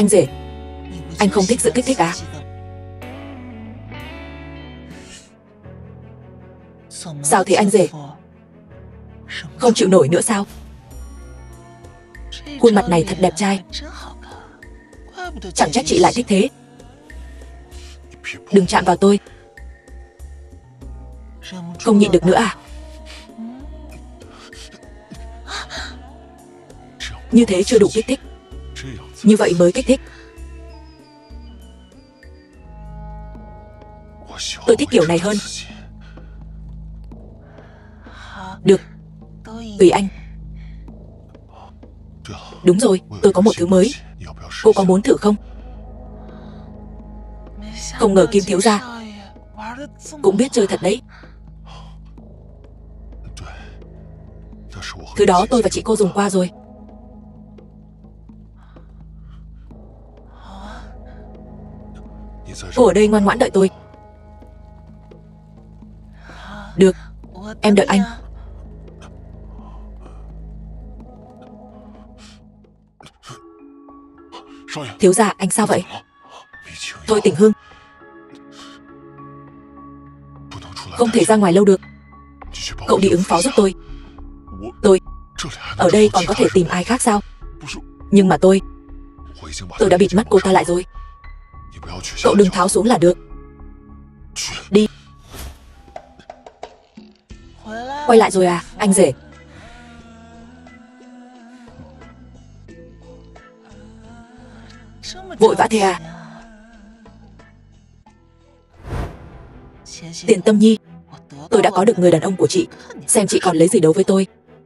Anh rể, anh không thích sự kích thích à? Sao thế anh rể? Không chịu nổi nữa sao? Khuôn mặt này thật đẹp trai, chẳng trách chị lại thích thế. Đừng chạm vào tôi. Không nhịn được nữa à? Như thế chưa đủ kích thích. Như vậy mới kích thích. Tôi thích kiểu này hơn. Được, tùy anh. Đúng rồi, tôi có một thứ mới. Cô có muốn thử không? Không ngờ Kim thiếu gia cũng biết chơi thật đấy. Thứ đó tôi và chị cô dùng qua rồi. Cô ở đây ngoan ngoãn đợi tôi. Được, em đợi anh. Thiếu gia, anh sao vậy? Tôi Tỉnh Hương, không thể ra ngoài lâu được. Cậu đi ứng phó giúp tôi. Tôi ở đây còn có thể tìm ai khác sao? Nhưng mà tôi đã bịt mắt cô ta lại rồi. Cậu đừng tháo xuống là được. Đi. Quay lại rồi à, anh rể? Vội vã thế à? Tiền Tâm Nhi, tôi đã có được người đàn ông của chị. Xem chị còn lấy gì đấu với tôi.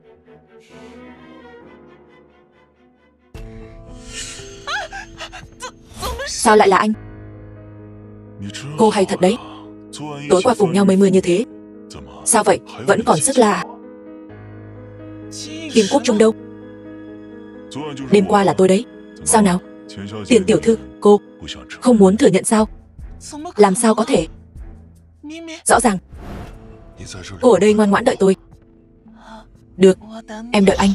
Sao lại là anh? Cô hay thật đấy. Tối qua cùng nhau mây mưa như thế. Sao vậy, vẫn còn sức là? Kim Quốc Trung đâu? Đêm qua là tôi đấy. Sao nào? Tiền tiểu thư, cô không muốn thừa nhận sao? Làm sao có thể? Rõ ràng cô ở đây ngoan ngoãn đợi tôi. Được, em đợi anh.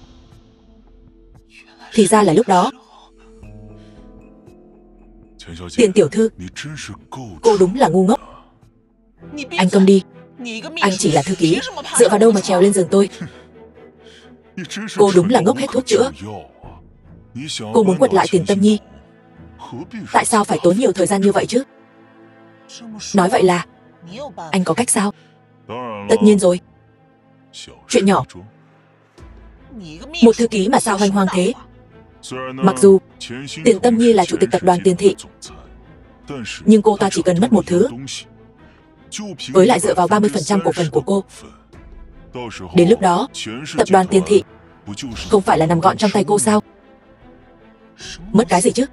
Thì ra là lúc đó. Tiền tiểu thư, cô đúng là ngu ngốc. Anh câm đi. Anh chỉ là thư ký, dựa vào đâu mà trèo lên giường tôi? Cô đúng là ngốc hết thuốc chữa. Cô muốn quật lại Tiền Tâm Nhi. Tại sao phải tốn nhiều thời gian như vậy chứ? Nói vậy là anh có cách sao? Tất nhiên rồi. Chuyện nhỏ. Một thư ký mà sao hoành hoang thế? Mặc dù Tiền Tâm Nhi là chủ tịch tập đoàn Tiền Thị, nhưng cô ta chỉ cần mất một thứ, với lại dựa vào 30% cổ phần của cô. Đến lúc đó, tập đoàn Tiền Thị không phải là nằm gọn trong tay cô sao? Mất cái gì chứ?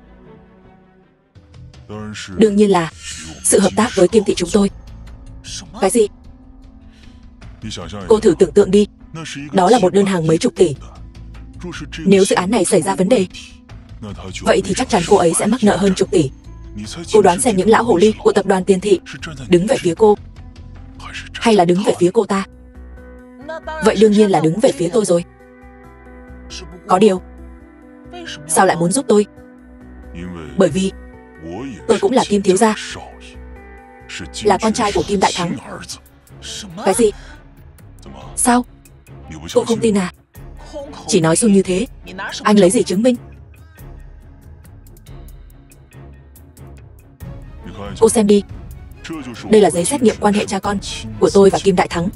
Đương nhiên là sự hợp tác với Kim Thị chúng tôi. Cái gì? Cô thử tưởng tượng đi. Đó là một đơn hàng mấy chục tỷ. Nếu dự án này xảy ra vấn đề, vậy thì chắc chắn cô ấy sẽ mắc nợ hơn chục tỷ. Cô đoán xem những lão hồ ly của tập đoàn Tiền Thị đứng về phía cô, hay là đứng về phía cô ta? Vậy đương nhiên là đứng về phía tôi rồi. Có điều, sao lại muốn giúp tôi? Bởi vì tôi cũng là Kim thiếu gia, là con trai của Kim Đại Thắng. Cái gì? Sao? Cô không tin à? Chỉ nói suông như thế, anh lấy gì chứng minh? Cô xem đi. Đây là giấy xét nghiệm quan hệ cha con của tôi và Kim Đại Thắng.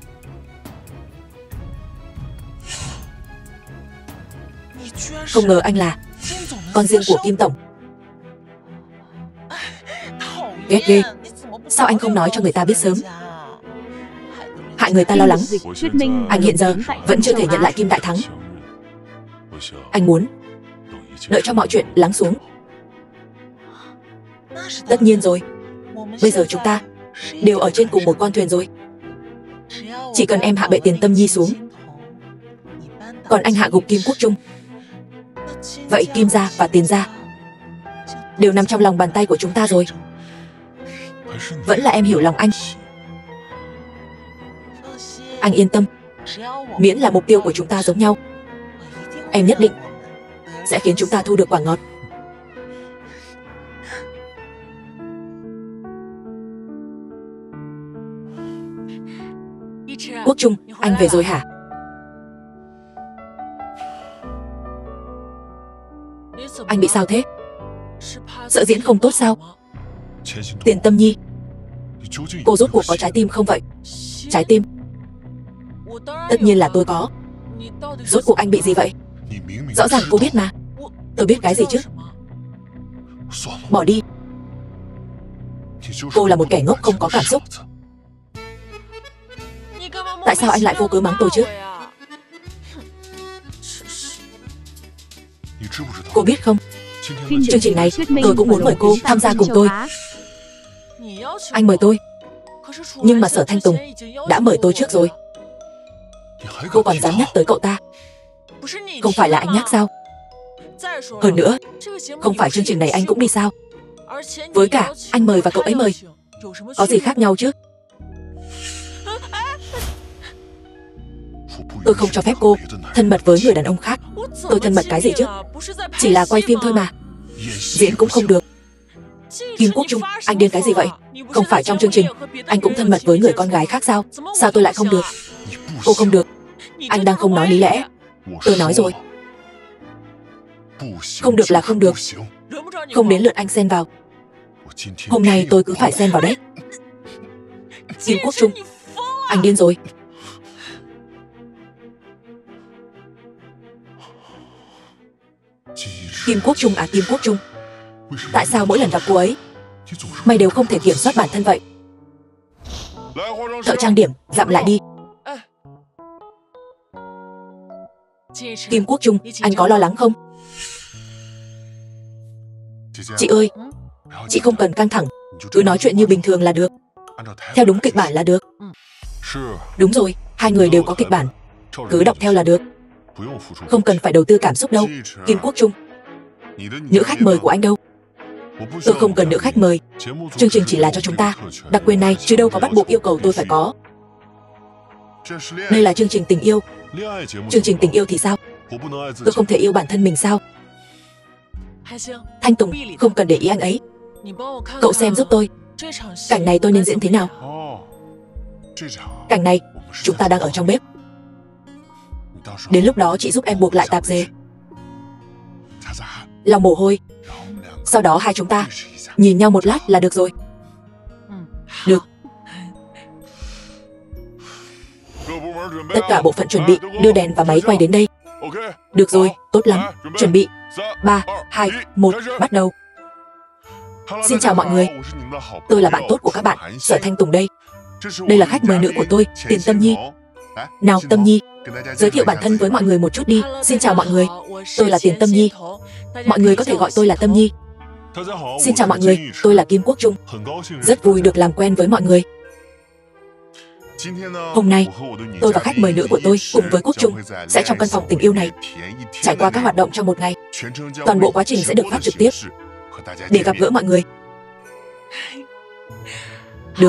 Không ngờ anh là con riêng của Kim tổng. Ghét ghê. Sao anh không nói cho người ta biết sớm? Hại người ta lo lắng. Anh hiện giờ vẫn chưa thể nhận lại Kim Đại Thắng. Anh muốn đợi cho mọi chuyện lắng xuống. Tất nhiên rồi. Bây giờ chúng ta đều ở trên cùng một con thuyền rồi. Chỉ cần em hạ bệ Tiền Tâm Nhi xuống, còn anh hạ gục Kim Quốc Trung, vậy Kim gia và Tiền gia đều nằm trong lòng bàn tay của chúng ta rồi. Vẫn là em hiểu lòng anh. Anh yên tâm, miễn là mục tiêu của chúng ta giống nhau, em nhất định sẽ khiến chúng ta thu được quả ngọt. Quốc Trung, anh về rồi hả? Anh bị sao thế? Sợ diễn không tốt sao? Tiền Tâm Nhi, cô rốt cuộc có trái tim không vậy? Trái tim? Tất nhiên là tôi có. Rốt cuộc anh bị gì vậy? Rõ ràng cô biết mà. Tôi biết cái gì chứ? Bỏ đi. Cô là một kẻ ngốc không có cảm xúc. Tại sao anh lại vô cớ mắng tôi chứ? Cô biết không, chương trình này tôi cũng muốn mời cô tham gia cùng tôi. Anh mời tôi, nhưng mà Sở Thanh Tùng đã mời tôi trước rồi. Cô còn dám nhắc tới cậu ta? Không phải là anh nhắc sao? Hơn nữa, không phải chương trình này anh cũng đi sao? Với cả, anh mời và cậu ấy mời, có gì khác nhau chứ? Tôi không cho phép cô thân mật với người đàn ông khác. Tôi thân mật cái gì chứ? Chỉ là quay phim thôi mà. Diễn cũng không được. Kim Quốc Trung, anh điên cái gì vậy? Không phải trong chương trình anh cũng thân mật với người con gái khác sao? Sao tôi lại không được? Cô không được. Anh đang không nói lý lẽ. Tôi nói rồi. Không được là không được. Không đến lượt anh xen vào. Hôm nay tôi cứ phải xen vào đấy. Kim Quốc Trung, anh điên rồi. Kim Quốc Trung à, Kim Quốc Trung, tại sao mỗi lần gặp cô ấy mày đều không thể kiểm soát bản thân vậy? Thợ trang điểm, dặm lại đi. Kim Quốc Trung, anh có lo lắng không? Chị ơi, chị không cần căng thẳng, cứ nói chuyện như bình thường là được. Theo đúng kịch bản là được. Đúng rồi, hai người đều có kịch bản, cứ đọc theo là được. Không cần phải đầu tư cảm xúc đâu. Kim Quốc Trung, nữ khách mời của anh đâu? Tôi không cần nữ khách mời. Chương trình chỉ là cho chúng ta đặc quyền này, chứ đâu có bắt buộc yêu cầu tôi phải có. Đây là chương trình tình yêu. Chương trình tình yêu thì sao? Tôi không thể yêu bản thân mình sao? Thanh Tùng, không cần để ý anh ấy. Cậu xem giúp tôi, cảnh này tôi nên diễn thế nào? Cảnh này, chúng ta đang ở trong bếp. Đến lúc đó chị giúp em buộc lại tạp dề, lau mồ hôi. Sau đó hai chúng ta nhìn nhau một lát là được rồi. Được. Tất cả bộ phận chuẩn bị, đưa đèn và máy quay đến đây. Được rồi, tốt lắm. Chuẩn bị 3, 2, 1, bắt đầu. Xin chào mọi người. Tôi là bạn tốt của các bạn, Sở Thanh Tùng đây. Đây là khách mời nữ của tôi, Tiền Tâm Nhi. Nào Tâm Nhi, giới thiệu bản thân với mọi người một chút đi. Xin chào mọi người, tôi là Tiền Tâm Nhi. Mọi người có thể gọi tôi là Tâm Nhi. Xin chào mọi người, tôi là Kim Quốc Trung. Rất vui được làm quen với mọi người. Hôm nay, tôi và khách mời nữ của tôi cùng với Quốc Trung sẽ trong căn phòng tình yêu này trải qua các hoạt động trong một ngày. Toàn bộ quá trình sẽ được phát trực tiếp để gặp gỡ mọi người. Được.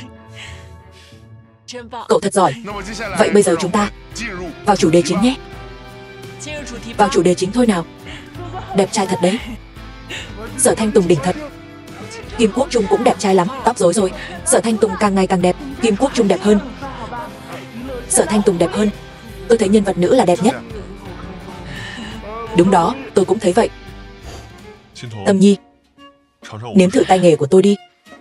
Cậu thật giỏi. Vậy bây giờ chúng ta vào chủ đề chính nhé. Vào chủ đề chính thôi nào. Đẹp trai thật đấy. Sở Thanh Tùng đỉnh thật. Kim Quốc Trung cũng đẹp trai lắm. Tóc rối rồi. Sở Thanh Tùng càng ngày càng đẹp. Kim Quốc Trung đẹp hơn. Sở Thanh Tùng đẹp hơn. Tôi thấy nhân vật nữ là đẹp nhất. Đúng đó, tôi cũng thấy vậy. Tâm Nhi, nếm thử tay nghề của tôi đi.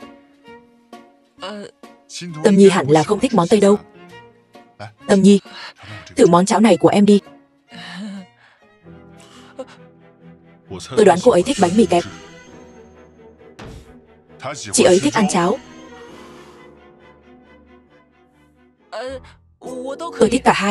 Tâm Nhi hẳn là không thích món Tây đâu. Tâm Nhi, thử món cháo này của em đi. Tôi đoán cô ấy thích bánh mì kẹp. Chị ấy thích ăn cháo. Tôi thích cả hai.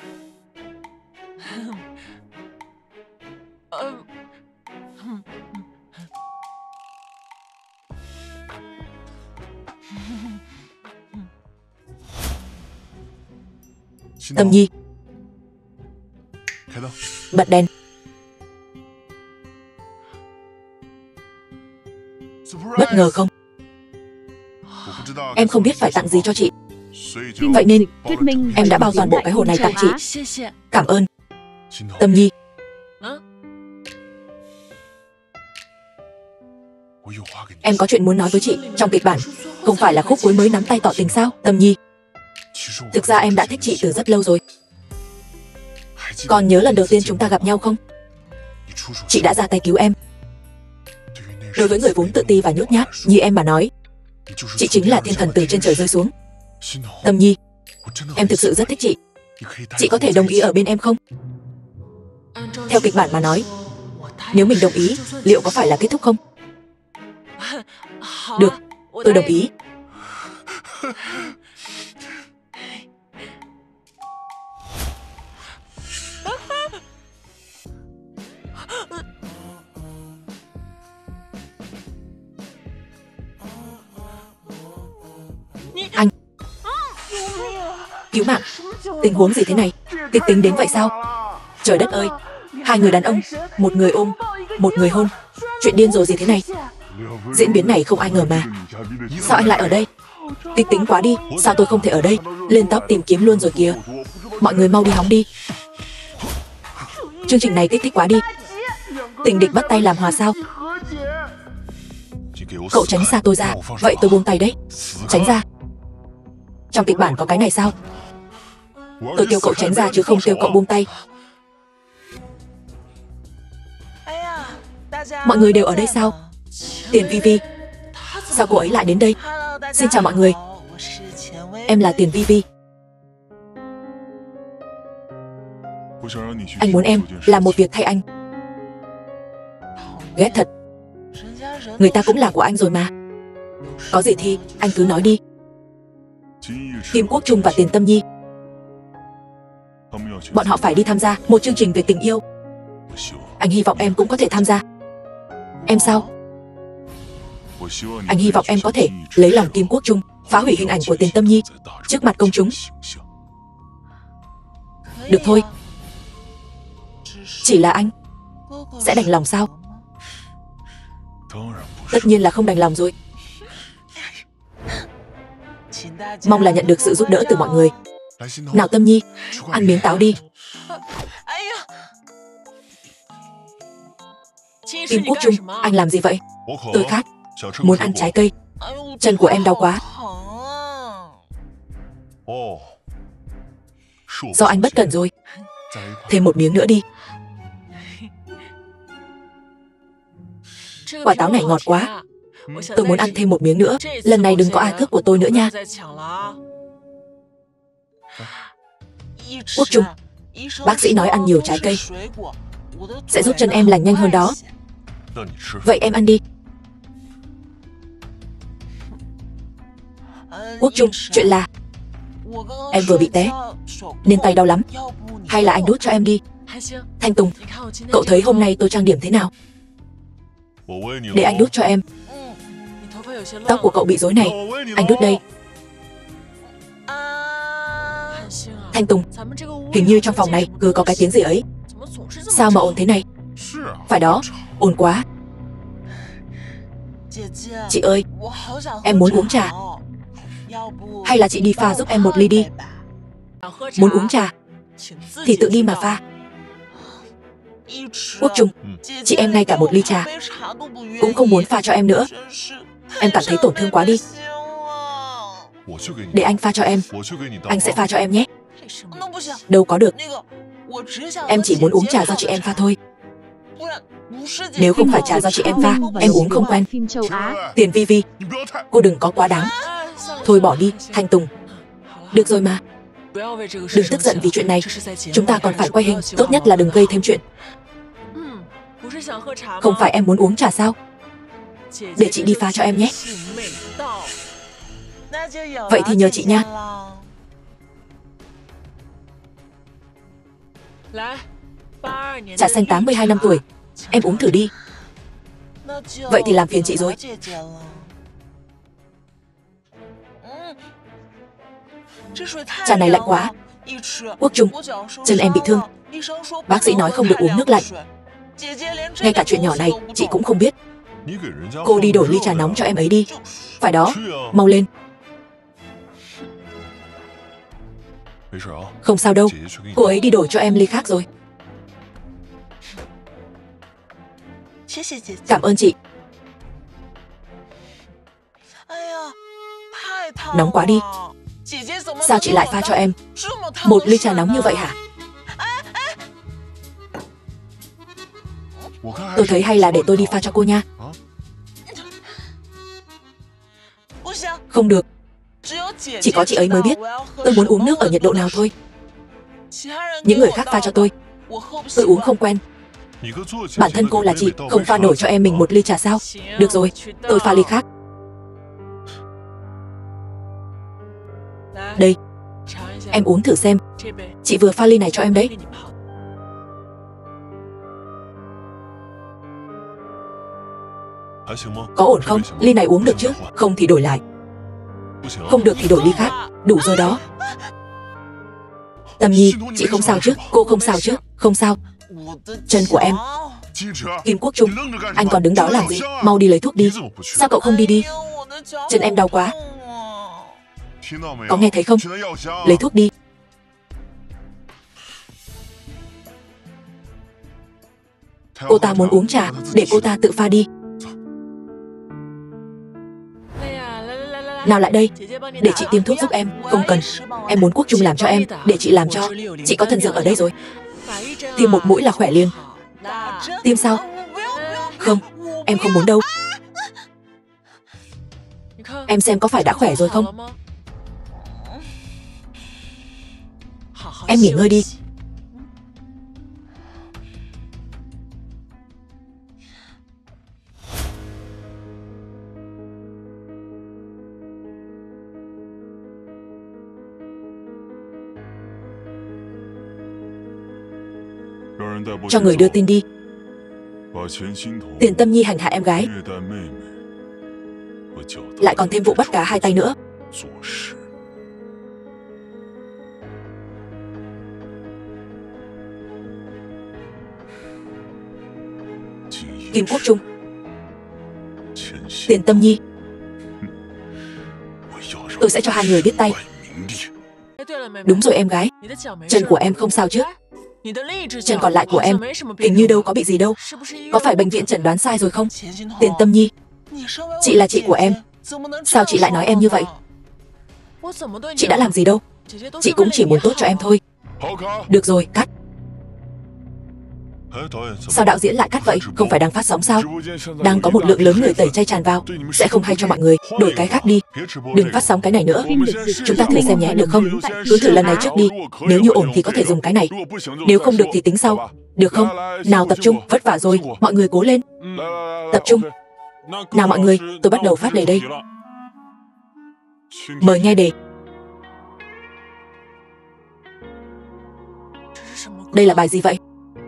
Tâm Nhi, bật đèn. Bất ngờ không? Em không biết phải tặng gì cho chị, vậy nên em đã bao toàn bộ cái hồ này tặng chị. Cảm ơn. Tâm Nhi, em có chuyện muốn nói với chị. Trong kịch bản không phải là khúc cuối mới nắm tay tỏ tình sao? Tâm Nhi, Thực ra em đã thích chị từ rất lâu rồi. Còn nhớ lần đầu tiên chúng ta gặp nhau không? Chị đã ra tay cứu em. Đối với người vốn tự ti và nhút nhát như em mà nói, chị chính là thiên thần từ trên trời rơi xuống. Tâm Nhi, em thực sự rất thích chị. Chị có thể đồng ý ở bên em không? Theo kịch bản mà nói, nếu mình đồng ý, liệu có phải là kết thúc không? Được, tôi đồng ý. Anh, cứu mạng. Tình huống gì thế này? Kịch tính đến vậy sao? Trời đất ơi, hai người đàn ông, một người ôm, một người hôn. Chuyện điên rồ gì thế này? Diễn biến này không ai ngờ mà. Sao anh lại ở đây? Kịch tính quá đi, sao tôi không thể ở đây? Lên top tìm kiếm luôn rồi kìa. Mọi người mau đi hóng đi. Chương trình này kích thích quá đi. Tình địch bắt tay làm hòa sao? Cậu tránh xa tôi ra. Vậy tôi buông tay đấy. Tránh ra. Trong kịch bản có cái này sao? Tôi kêu cậu tránh ra chứ không kêu cậu buông tay. Mọi người đều ở đây sao? Tiền Vi Vi. Sao cô ấy lại đến đây? Xin chào mọi người. Em là Tiền Vi Vi. Anh muốn em làm một việc thay anh. Ghét thật. Người ta cũng là của anh rồi mà. Có gì thì anh cứ nói đi. Kim Quốc Trung và Tiền Tâm Nhi, bọn họ phải đi tham gia một chương trình về tình yêu. Anh hy vọng em cũng có thể tham gia. Em sao? Anh hy vọng em có thể lấy lòng Kim Quốc Trung, phá hủy hình ảnh của Tiền Tâm Nhi trước mặt công chúng. Được thôi. Chỉ là anh sẽ đành lòng sao? Tất nhiên là không đành lòng rồi. Mong là nhận được sự giúp đỡ từ mọi người. Nào Tâm Nhi, ăn miếng táo đi. Kim Quốc Trung, anh làm gì vậy? Tôi khát, muốn ăn trái cây. Chân của em đau quá. Do anh bất cẩn rồi. Thêm một miếng nữa đi. Quả táo này ngọt quá. Tôi muốn ăn thêm một miếng nữa. Lần này đừng có ai cướp của tôi nữa nha. Quốc Trung, bác sĩ nói ăn nhiều trái cây sẽ giúp chân em lành nhanh hơn đó. Vậy em ăn đi. Quốc Trung, chuyện là em vừa bị té nên tay đau lắm. Hay là anh đút cho em đi. Thanh Tùng, cậu thấy hôm nay tôi trang điểm thế nào? Để anh đút cho em. Tóc của cậu bị rối này. Anh đút đây. Thanh Tùng, hình như trong phòng này cứ có cái tiếng gì ấy. Sao mà ồn thế này? Phải đó, ồn quá. Chị ơi, em muốn uống trà. Hay là chị đi pha giúp em một ly đi. Muốn uống trà thì tự đi mà pha. Quốc Trung, chị em ngay cả một ly trà cũng không muốn pha cho em nữa. Em cảm thấy tổn thương quá đi. Để anh pha cho em. Anh sẽ pha cho em nhé. Đâu có được. Em chỉ muốn uống trà do chị em pha thôi. Nếu không phải trà do chị em pha, em uống không quen. Tiền Vi Vi, cô đừng có quá đáng. Thôi bỏ đi, Thanh Tùng. Được rồi mà. Đừng tức giận vì chuyện này. Chúng ta còn phải quay hình. Tốt nhất là đừng gây thêm chuyện. Không phải em muốn uống trà sao? Để chị đi pha cho em nhé. Vậy thì nhờ chị nha. Trà xanh 82 năm tuổi. Em uống thử đi. Vậy thì làm phiền chị rồi. Trà này lạnh quá. Quốc Trung, chân em bị thương. Bác sĩ nói không được uống nước lạnh. Ngay cả chuyện nhỏ này chị cũng không biết. Cô đi đổi ly trà nóng cho em ấy đi. Phải đó, mau lên. Không sao đâu, cô ấy đi đổi cho em ly khác rồi. Cảm ơn chị. Nóng quá đi. Sao chị lại pha cho em một ly trà nóng như vậy hả? Tôi thấy hay là để tôi đi pha cho cô nha. Không được. Chỉ có chị ấy mới biết tôi muốn uống nước ở nhiệt độ nào thôi. Những người khác pha cho tôi uống không quen. Bản thân cô là chị, không pha nổi cho em mình một ly trà sao? Được rồi, tôi pha ly khác. Đây, em uống thử xem. Chị vừa pha ly này cho em đấy. Có ổn không? Ly này uống được chứ? Không thì đổi lại. Không được thì đổi ly khác. Đủ rồi đó. Tâm Nhi, chị không sao chứ? Cô không sao chứ? Không sao. Chân của em. Kim Quốc Trung, anh còn đứng đó làm gì? Mau đi lấy thuốc đi. Sao cậu không đi đi? Chân em đau quá. Có nghe thấy không? Lấy thuốc đi. Cô ta muốn uống trà, để cô ta tự pha đi. Nào lại đây, để chị tiêm thuốc giúp em. Không cần, em muốn Quốc Trung làm cho em, để chị làm cho. Chị có thần dược ở đây rồi. Tiêm một mũi là khỏe liền. Tiêm sao? Không, em không muốn đâu. Em xem có phải đã khỏe rồi không? Em nghỉ ngơi đi. Cho người đưa tin đi. Tiền Tâm Nhi hành hạ em gái, lại còn thêm vụ bắt cá hai tay nữa. Kim Quốc Trung, Tiền Tâm Nhi, tôi sẽ cho hai người biết tay. Đúng rồi em gái, chân của em không sao chứ? Chân còn lại của em hình như đâu có bị gì đâu. Có phải bệnh viện chẩn đoán sai rồi không? Tiền Tâm Nhi, chị là chị của em, sao chị lại nói em như vậy? Chị đã làm gì đâu. Chị cũng chỉ muốn tốt cho em thôi. Được rồi, cắt. Sao đạo diễn lại cắt vậy? Không phải đang phát sóng sao? Đang có một lượng lớn người tẩy chay tràn vào, sẽ không hay cho mọi người. Đổi cái khác đi. Đừng phát sóng cái này nữa. Chúng ta thử xem nhé, được không? Cứ thử lần này trước đi. Nếu như ổn thì có thể dùng cái này. Nếu không được thì tính sau. Được không? Nào tập trung, vất vả rồi. Mọi người cố lên. Tập trung. Nào mọi người, tôi bắt đầu phát đề đây. Mời nghe đề. Đây là bài gì vậy?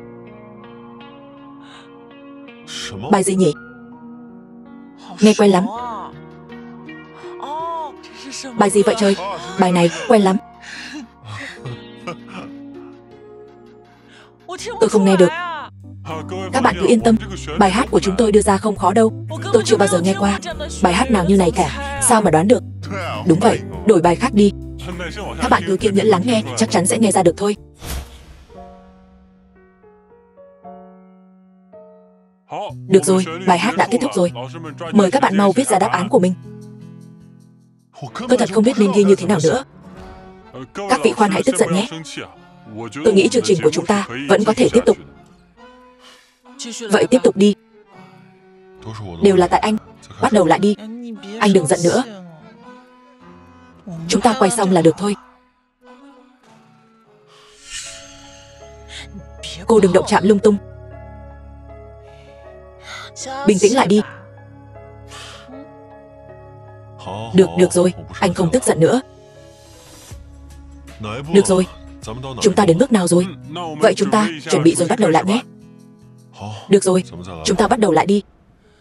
Bài gì nhỉ? Nghe quen lắm. Bài gì vậy trời? Bài này quen lắm. Tôi không nghe được. Các bạn cứ yên tâm, bài hát của chúng tôi đưa ra không khó đâu. Tôi chưa bao giờ nghe qua bài hát nào như này cả. Sao mà đoán được? Đúng vậy, đổi bài khác đi. Các bạn cứ kiên nhẫn lắng nghe, chắc chắn sẽ nghe ra được thôi. Được rồi, bài hát đã kết thúc rồi. Mời các bạn mau viết ra đáp án của mình. Tôi thật không biết nên ghi như thế nào nữa. Các vị khoan hãy tức giận nhé. Tôi nghĩ chương trình của chúng ta vẫn có thể tiếp tục. Vậy tiếp tục đi. Đều là tại anh. Bắt đầu lại đi. Anh đừng giận nữa. Chúng ta quay xong là được thôi. Cô đừng động chạm lung tung. Bình tĩnh lại đi. Được rồi, anh không tức giận nữa. Được rồi, chúng ta đến bước nào rồi? Vậy chúng ta chuẩn bị rồi bắt đầu lại nhé. Được rồi, chúng ta bắt đầu lại đi.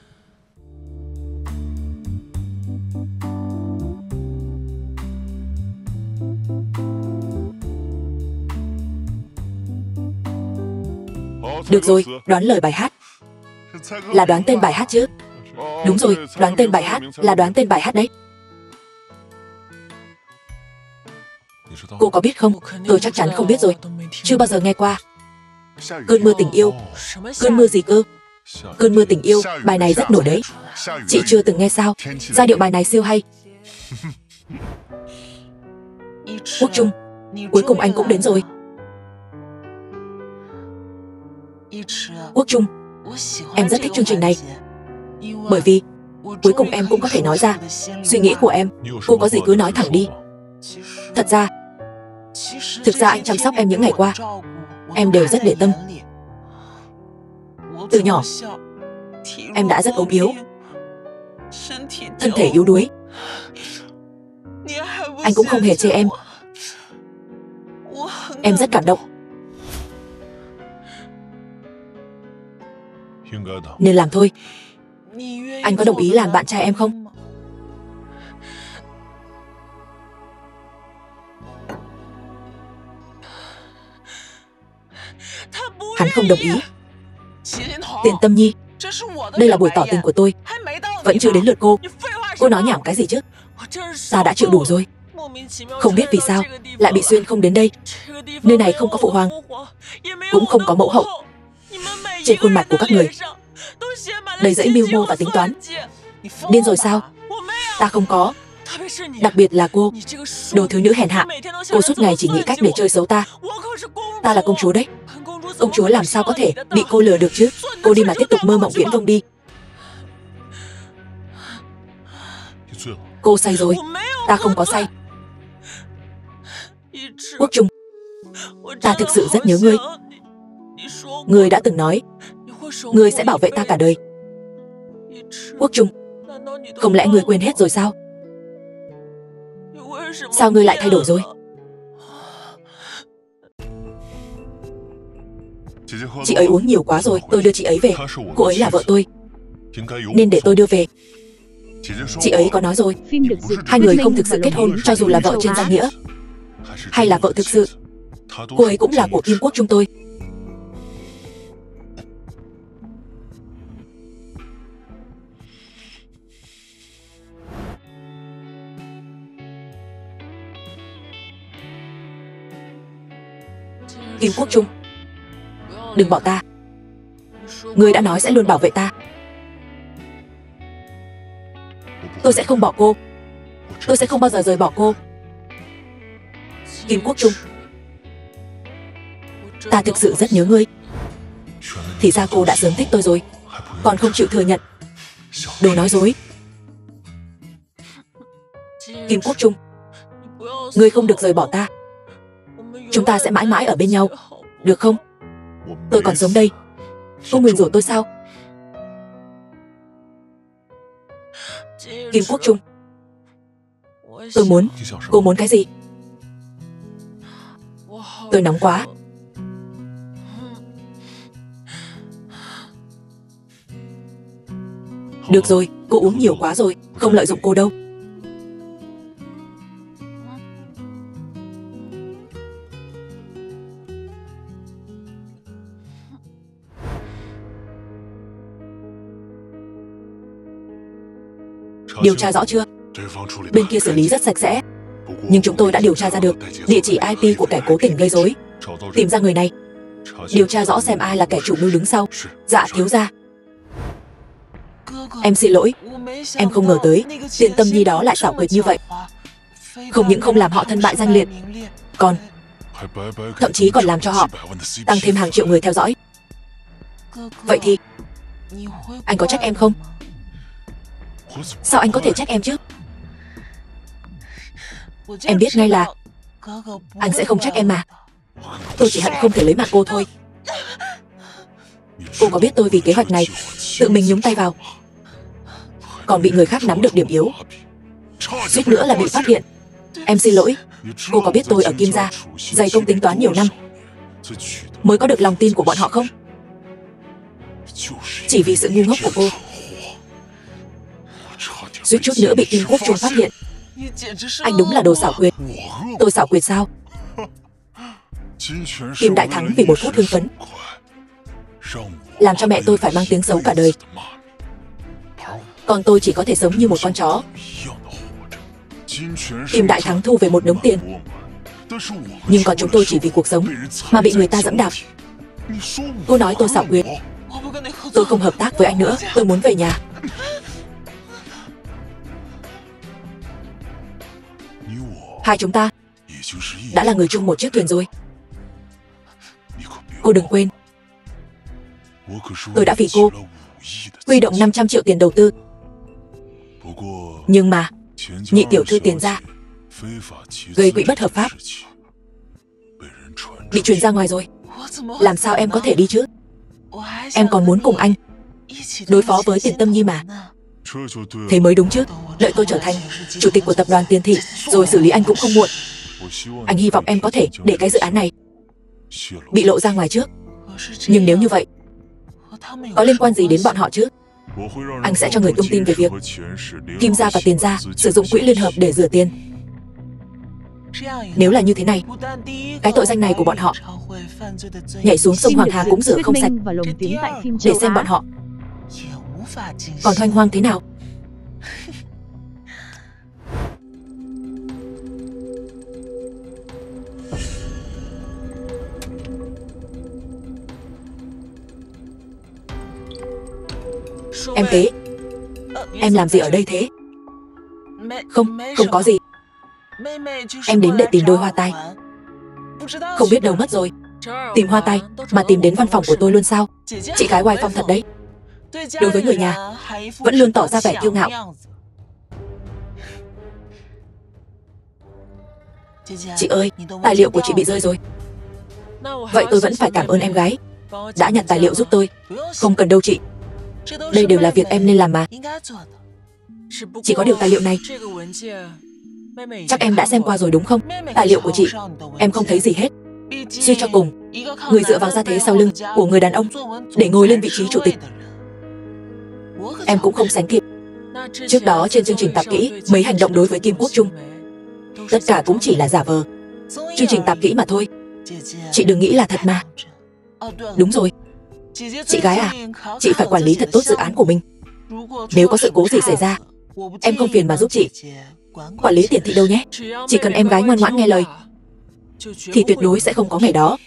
Được rồi, đoán lời bài hát. Là đoán tên bài hát chứ? Đúng rồi, đoán tên bài hát là đoán tên bài hát đấy. Cô có biết không? Tôi chắc chắn không biết rồi. Chưa bao giờ nghe qua. Cơn mưa tình yêu. Cơn mưa gì cơ? Cơn mưa tình yêu, bài này rất nổi đấy. Chị chưa từng nghe sao? Giai điệu bài này siêu hay. Quốc Trung, cuối cùng anh cũng đến rồi. Quốc Trung, em rất thích chương trình này. Bởi vì cuối cùng em cũng có thể nói ra suy nghĩ của em. Cô có gì cứ nói thẳng đi. Thực ra anh chăm sóc em những ngày qua, em đều rất để tâm. Từ nhỏ, em đã rất ốm yếu, thân thể yếu đuối. Anh cũng không hề chê em. Em rất cảm động. Nên làm thôi. Anh có đồng ý làm bạn trai em không? Hắn không đồng ý. Tiền Tâm Nhi, đây là buổi tỏ tình của tôi, vẫn chưa đến lượt cô. Cô nói nhảm cái gì chứ? Ta đã chịu đủ rồi. Không biết vì sao lại bị xuyên không đến đây. Nơi này không có phụ hoàng, cũng không có mẫu hậu. Trên khuôn mặt của các người đầy dẫy mưu mô và tính toán. Điên rồi sao? Ta không có. Đặc biệt là cô, đồ thiếu nữ hèn hạ. Cô suốt ngày chỉ nghĩ cách để chơi xấu ta. Ta là công chúa đấy. Công chúa làm sao có thể bị cô lừa được chứ? Cô đi mà tiếp tục mơ mộng viễn vông đi. Cô say rồi. Ta không có say. Quốc Trung, ta thực sự rất nhớ ngươi. Ngươi đã từng nói ngươi sẽ bảo vệ ta cả đời. Quốc Trung, không lẽ ngươi quên hết rồi sao? Sao ngươi lại thay đổi rồi? Chị ấy uống nhiều quá rồi, tôi đưa chị ấy về. Cô ấy là vợ tôi, nên để tôi đưa về. Chị ấy có nói rồi, hai người không thực sự kết hôn cho dù là vợ trên danh nghĩa hay là vợ thực sự. Cô ấy cũng là của Kim Quốc Trung tôi. Kim Quốc Trung, đừng bỏ ta. Ngươi đã nói sẽ luôn bảo vệ ta. Tôi sẽ không bỏ cô. Tôi sẽ không bao giờ rời bỏ cô. Kim Quốc Trung, ta thực sự rất nhớ ngươi. Thì ra cô đã sớm thích tôi rồi, còn không chịu thừa nhận. Đồ nói dối. Kim Quốc Trung, ngươi không được rời bỏ ta. Chúng ta sẽ mãi mãi ở bên nhau, được không? Tôi còn sống đây. Cô nguyền rủa tôi sao? Kim Quốc Trung, tôi muốn. Cô muốn cái gì? Tôi nóng quá. Được rồi, cô uống nhiều quá rồi, không lợi dụng cô đâu. Điều tra rõ chưa? Bên kia xử lý rất sạch sẽ, nhưng chúng tôi đã điều tra ra được địa chỉ IP của kẻ cố tình gây rối. Tìm ra người này, điều tra rõ xem ai là kẻ chủ mưu đứng sau. Dạ thiếu gia. Em xin lỗi, em không ngờ tới Tiền Tâm Nhi đó lại xảo quyệt như vậy. Không những không làm họ thân bại danh liệt, còn thậm chí còn làm cho họ tăng thêm hàng triệu người theo dõi. Vậy thì anh có trách em không? Sao anh có thể trách em chứ? Em biết ngay là anh sẽ không trách em mà. Tôi chỉ hận không thể lấy mạng cô thôi. Cô có biết tôi vì kế hoạch này tự mình nhúng tay vào, còn bị người khác nắm được điểm yếu, suýt nữa là bị phát hiện. Em xin lỗi. Cô có biết tôi ở Kim gia dày công tính toán nhiều năm mới có được lòng tin của bọn họ không? Chỉ vì sự ngu ngốc của cô, suýt chút nữa bị Kim Quốc Trung phát hiện. Anh đúng là đồ xảo quyệt. Tôi xảo quyệt sao? Kim Đại Thắng vì một phút hưng phấn làm cho mẹ tôi phải mang tiếng xấu cả đời, còn tôi chỉ có thể sống như một con chó. Kim Đại Thắng thu về một đống tiền, nhưng còn chúng tôi chỉ vì cuộc sống mà bị người ta giẫm đạp. Cô nói tôi xảo quyệt. Tôi không hợp tác với anh nữa. Tôi muốn về nhà. Hai chúng ta đã là người chung một chiếc thuyền rồi. Cô đừng quên, tôi đã vì cô huy động 500 triệu tiền đầu tư. Nhưng mà nhị tiểu thư Tiền gia gây quỹ bất hợp pháp, bị truyền ra ngoài rồi. Làm sao em có thể đi chứ? Em còn muốn cùng anh đối phó với Tiền Tâm Nhi mà. Thế mới đúng chứ. Đợi tôi trở thành chủ tịch của tập đoàn Tiền Thị rồi xử lý anh cũng không muộn. Anh hy vọng em có thể để cái dự án này bị lộ ra ngoài trước. Nhưng nếu như vậy, có liên quan gì đến bọn họ chứ? Anh sẽ cho người tung tin về việc Kim gia và Tiền gia sử dụng quỹ liên hợp để rửa tiền. Nếu là như thế này, cái tội danh này của bọn họ nhảy xuống sông Hoàng Hà cũng rửa không sạch. Để xem bọn họ còn thoanh hoang thế nào. Em Tế, em làm gì ở đây thế? Không có gì. Em đến để tìm đôi hoa tai. Không biết đâu mất rồi. Tìm hoa tai mà tìm đến văn phòng của tôi luôn sao? Chị gái oai phong thật đấy. Đối với người nhà vẫn luôn tỏ ra vẻ kiêu ngạo. Chị ơi, tài liệu của chị bị rơi rồi. Vậy tôi vẫn phải cảm ơn em gái đã nhặt tài liệu giúp tôi. Không cần đâu chị, đây đều là việc em nên làm mà. Chỉ có điều tài liệu này chắc em đã xem qua rồi đúng không? Tài liệu của chị em không thấy gì hết. Suy cho cùng, người dựa vào gia thế sau lưng của người đàn ông để ngồi lên vị trí chủ tịch, em cũng không sánh kịp. Trước đó trên chương trình tạp kỹ, mấy hành động đối với Kim Quốc Trung tất cả cũng chỉ là giả vờ. Chương trình tạp kỹ mà thôi. Chị đừng nghĩ là thật mà. Đúng rồi, chị gái à, chị phải quản lý thật tốt dự án của mình. Nếu có sự cố gì xảy ra, em không phiền mà giúp chị quản lý Tiền Thị đâu nhé. Chỉ cần em gái ngoan ngoãn nghe lời thì tuyệt đối sẽ không có ngày đó.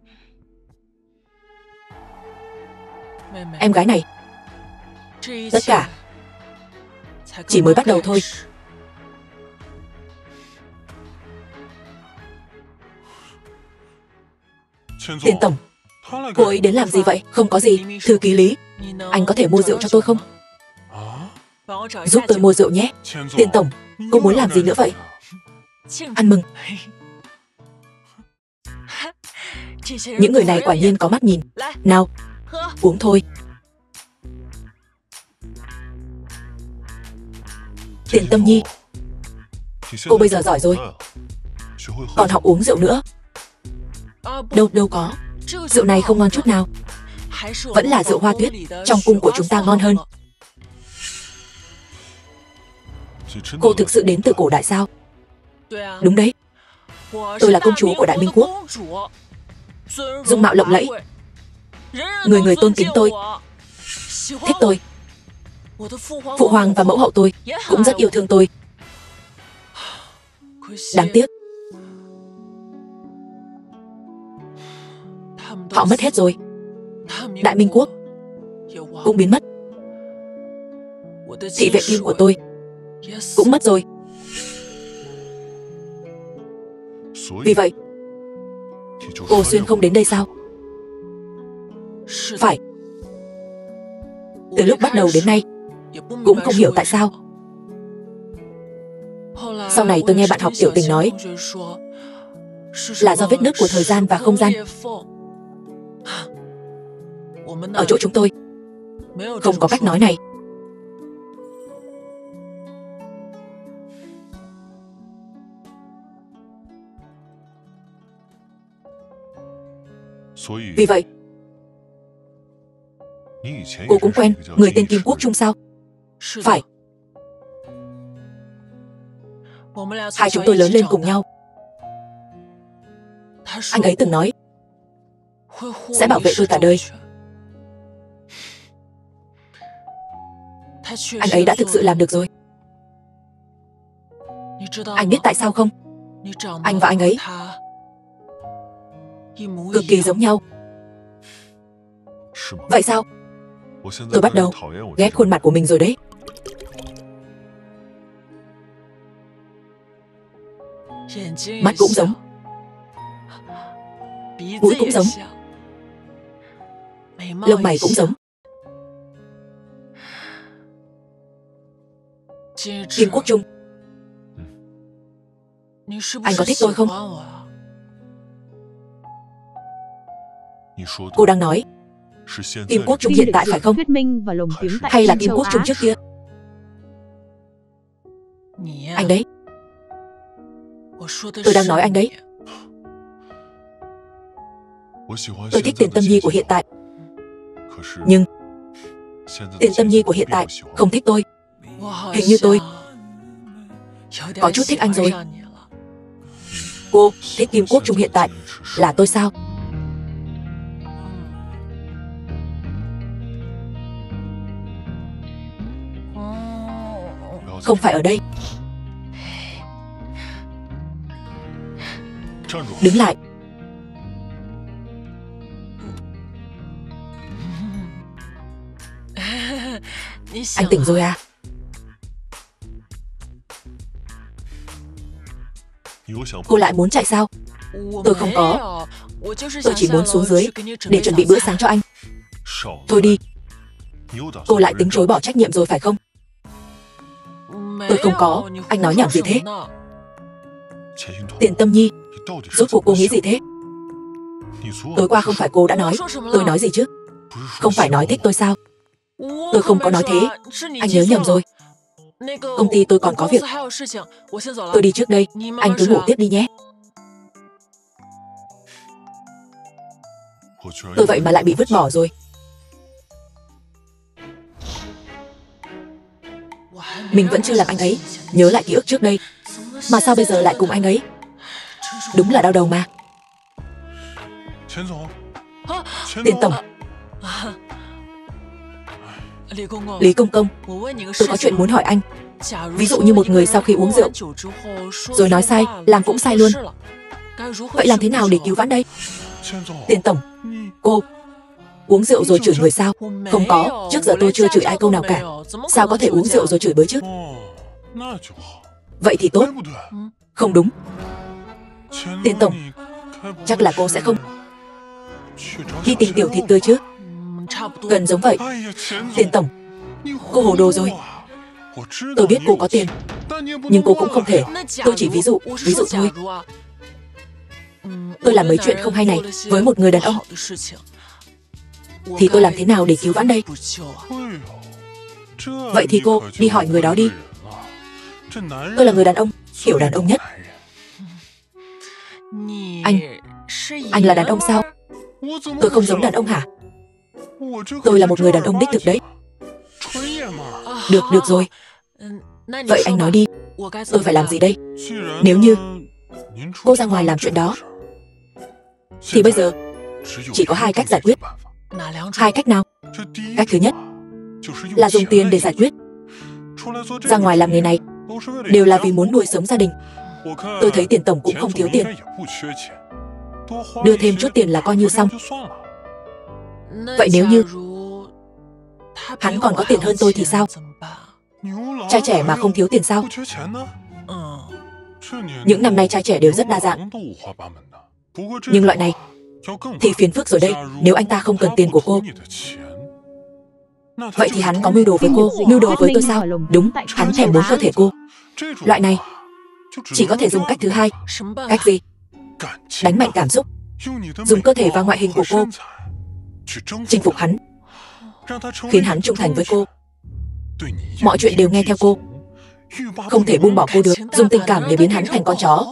Em gái này, tất cả chỉ mới bắt đầu thôi. Tiền tổng, cô ấy đến làm gì vậy? Không có gì. Thư ký Lý, anh có thể mua rượu cho tôi không? Giúp tôi mua rượu nhé. Tiền tổng, cô muốn làm gì nữa vậy? Ăn mừng. Những người này quả nhiên có mắt nhìn. Nào, uống thôi. Tiền Tâm Nhi, cô bây giờ giỏi rồi, còn học uống rượu nữa. Đâu có, rượu này không ngon chút nào. Vẫn là rượu hoa tuyết trong cung của chúng ta ngon hơn. Cô thực sự đến từ cổ đại sao? Đúng đấy, tôi là công chúa của Đại Minh Quốc, dung mạo lộng lẫy, người người tôn kính tôi, thích tôi. Phụ hoàng và mẫu hậu tôi cũng rất yêu thương tôi. Đáng tiếc, họ mất hết rồi. Đại Minh Quốc cũng biến mất. Thị vệ Kim của tôi cũng mất rồi. Vì vậy, cô Xuyên không đến đây sao? Phải. Từ lúc bắt đầu đến nay, cũng không hiểu tại sao. Sau này tôi nghe bạn học tiểu tình nói là do vết nứt của thời gian và không gian. Ở chỗ chúng tôi không có cách nói này. Vì vậy, cô cũng quen người tên Kim Quốc Trung sao? Phải. Hai chúng tôi lớn lên cùng nhau. Anh ấy từng nói sẽ bảo vệ tôi cả đời. Anh ấy đã thực sự làm được rồi. Anh biết tại sao không? Anh và anh ấy cực kỳ giống nhau. Vậy sao? Tôi bắt đầu ghét khuôn mặt của mình rồi đấy. mắt cũng giống, mũi cũng giống, lông mày cũng giống. Kim Quốc Trung, anh có thích tôi không? Cô đang nói Kim Quốc Trung hiện tại phải không? Hay là Kim Quốc Trung trước kia? Anh đấy. Tôi đang nói anh đấy. Tôi thích Tiền Tâm Nhi của hiện tại. Nhưng Tiền Tâm Nhi của hiện tại không thích tôi. Hình như tôi có chút thích anh rồi. Cô thích Kim Quốc Trung hiện tại là tôi sao? Không phải ở đây. Đứng lại. Anh tỉnh rồi à? Cô lại muốn chạy sao? Tôi không có. Tôi chỉ muốn xuống dưới để chuẩn bị bữa sáng cho anh. Thôi đi. Cô lại tính chối bỏ trách nhiệm rồi phải không? Tôi không có. Anh nói nhảm gì thế? Tiền Tâm Nhi, rốt cuộc cô nghĩ gì thế? Tối qua không phải cô đã nói. Tôi nói gì chứ? Không phải nói thích tôi sao? Tôi không có nói thế. Anh nhớ nhầm rồi. Công ty tôi còn có việc. Tôi đi trước đây. Anh cứ ngủ tiếp đi nhé. Tôi vậy mà lại bị vứt bỏ rồi. Mình vẫn chưa làm anh ấy nhớ lại ký ức trước đây. Mà sao bây giờ lại cùng anh ấy? Đúng là đau đầu mà. Tiền Tổng. Lý Công Công, tôi có chuyện muốn hỏi anh. Ví dụ như một người sau khi uống rượu rồi nói sai, làm cũng sai luôn. Vậy làm thế nào để cứu vãn đây? Tiền Tổng, cô uống rượu rồi chửi người sao? Không có, trước giờ tôi chưa chửi ai câu nào cả. Sao có thể uống rượu rồi chửi bới chứ? Vậy thì tốt. Không đúng. Tiền Tổng, chắc là cô sẽ không đi tìm Tiểu Thịt Tươi chứ? Gần giống vậy. Tiền Tổng, cô hồ đồ rồi. Tôi biết cô có tiền, nhưng cô cũng không thể. Tôi chỉ ví dụ thôi. Tôi làm mấy chuyện không hay này với một người đàn ông, thì tôi làm thế nào để cứu vãn đây? Vậy thì cô đi hỏi người đó đi. Tôi là người đàn ông, kiểu đàn ông nhất. Anh là đàn ông sao? Tôi không giống đàn ông hả? Tôi là một người đàn ông đích thực đấy. Được rồi. Vậy anh nói đi, tôi phải làm gì đây? Nếu như cô ra ngoài làm chuyện đó, thì bây giờ chỉ có hai cách giải quyết. Hai cách nào? Cách thứ nhất là dùng tiền để giải quyết. Ra ngoài làm nghề này đều là vì muốn nuôi sống gia đình. Tôi thấy Tiền Tổng cũng không thiếu tiền. Đưa thêm chút tiền là coi như xong. Vậy nếu như hắn còn có tiền hơn tôi thì sao? Trai trẻ mà không thiếu tiền sao? Những năm nay trai trẻ đều rất đa dạng. Nhưng loại này thì phiền phức rồi đây. Nếu anh ta không cần tiền của cô, vậy thì hắn có mưu đồ với cô. Mưu đồ với tôi sao? Đúng, hắn thèm muốn cơ thể cô. Loại này chỉ có thể dùng cách thứ hai. Cách gì? Đánh mạnh cảm xúc. Dùng cơ thể và ngoại hình của cô chinh phục hắn, khiến hắn trung thành với cô. Mọi chuyện đều nghe theo cô, không thể buông bỏ cô được. Dùng tình cảm để biến hắn thành con chó.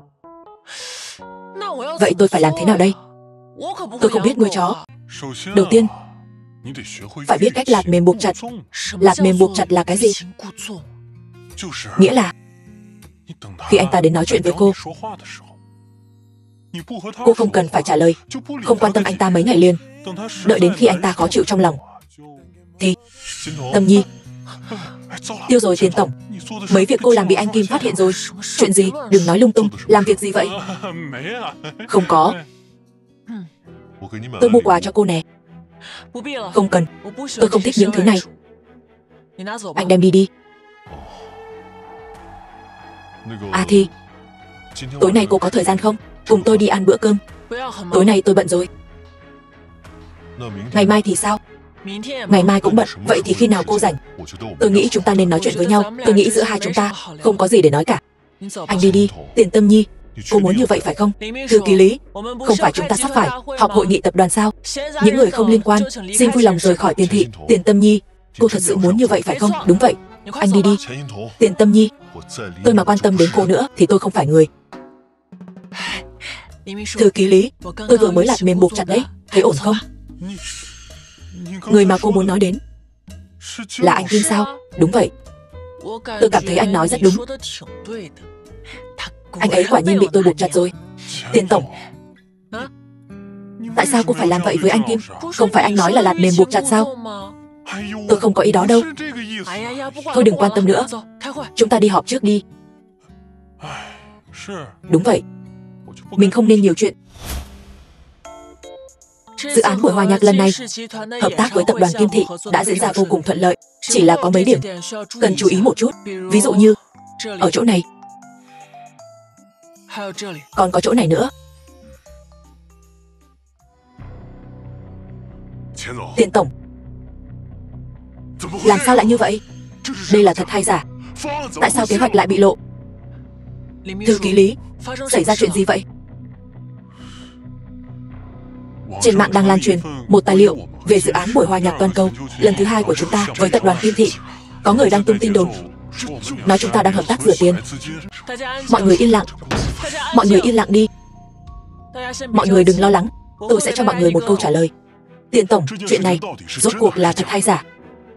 Vậy tôi phải làm thế nào đây? Tôi không biết nuôi chó. Đầu tiên phải biết cách lạt mềm buộc chặt. Lạt mềm buộc chặt là cái gì? Nghĩa là khi anh ta đến nói chuyện với cô không cần phải trả lời, không quan tâm anh ta mấy ngày liền. Đợi đến khi anh ta khó chịu trong lòng thì Tâm Nhi. Tiêu rồi Tiền Tổng, mấy việc cô làm bị anh Kim phát hiện rồi. Chuyện gì? Đừng nói lung tung. Làm việc gì vậy? Không có. Tôi mua quà cho cô nè. Không cần. Tôi không thích những thứ này. Anh đem đi đi. À thì Tối nay cô có thời gian không? Cùng tôi đi ăn bữa cơm. Tối nay tôi bận rồi. Ngày mai thì sao? Ngày mai cũng bận. Vậy thì khi nào cô rảnh? Tôi nghĩ chúng ta nên nói chuyện với nhau. Tôi nghĩ giữa hai chúng ta không có gì để nói cả. Anh đi đi, Tiền Tâm Nhi. Cô muốn như vậy phải không? Thư ký Lý, không phải chúng ta sắp phải họp hội nghị tập đoàn sao? Những người không liên quan xin vui lòng rời khỏi Tiền thị. Tiền Tâm Nhi, cô thật sự muốn như vậy phải không? Đúng vậy. Anh đi đi. Tiền Tâm Nhi, tôi mà quan tâm đến cô nữa thì tôi không phải người. Thư ký Lý, tôi vừa mới lạt mềm buộc chặt đấy, thấy ổn không? Người mà cô muốn nói đến là anh Kim sao? Đúng vậy. Tôi cảm thấy anh nói rất đúng. Anh ấy quả nhiên bị tôi buộc chặt rồi. Tiền tổng, tại sao cô phải làm vậy với anh Kim? Không phải anh nói là lạt mềm buộc chặt sao? Tôi không có ý đó đâu. Thôi đừng quan tâm nữa. Chúng ta đi họp trước đi. Đúng vậy. Mình không nên nhiều chuyện. Dự án buổi hòa nhạc lần này, hợp tác với tập đoàn Kim Thị đã diễn ra vô cùng thuận lợi. Chỉ là có mấy điểm cần chú ý một chút. Ví dụ như, ở chỗ này, còn có chỗ này nữa. Tiền tổng, làm sao lại như vậy? Đây là thật hay giả? Tại sao kế hoạch lại bị lộ? Thư ký Lý, xảy ra chuyện gì vậy? Trên mạng đang lan truyền một tài liệu về dự án buổi hòa nhạc toàn cầu lần thứ 2 của chúng ta với tập đoàn Kim Thị. Có người đang tung tin đồn nói chúng ta đang hợp tác rửa tiền. Mọi người yên lặng. Mọi người yên lặng đi. Mọi người đừng lo lắng. Tôi sẽ cho mọi người một câu trả lời. Tiền tổng, chuyện này rốt cuộc là thật hay giả?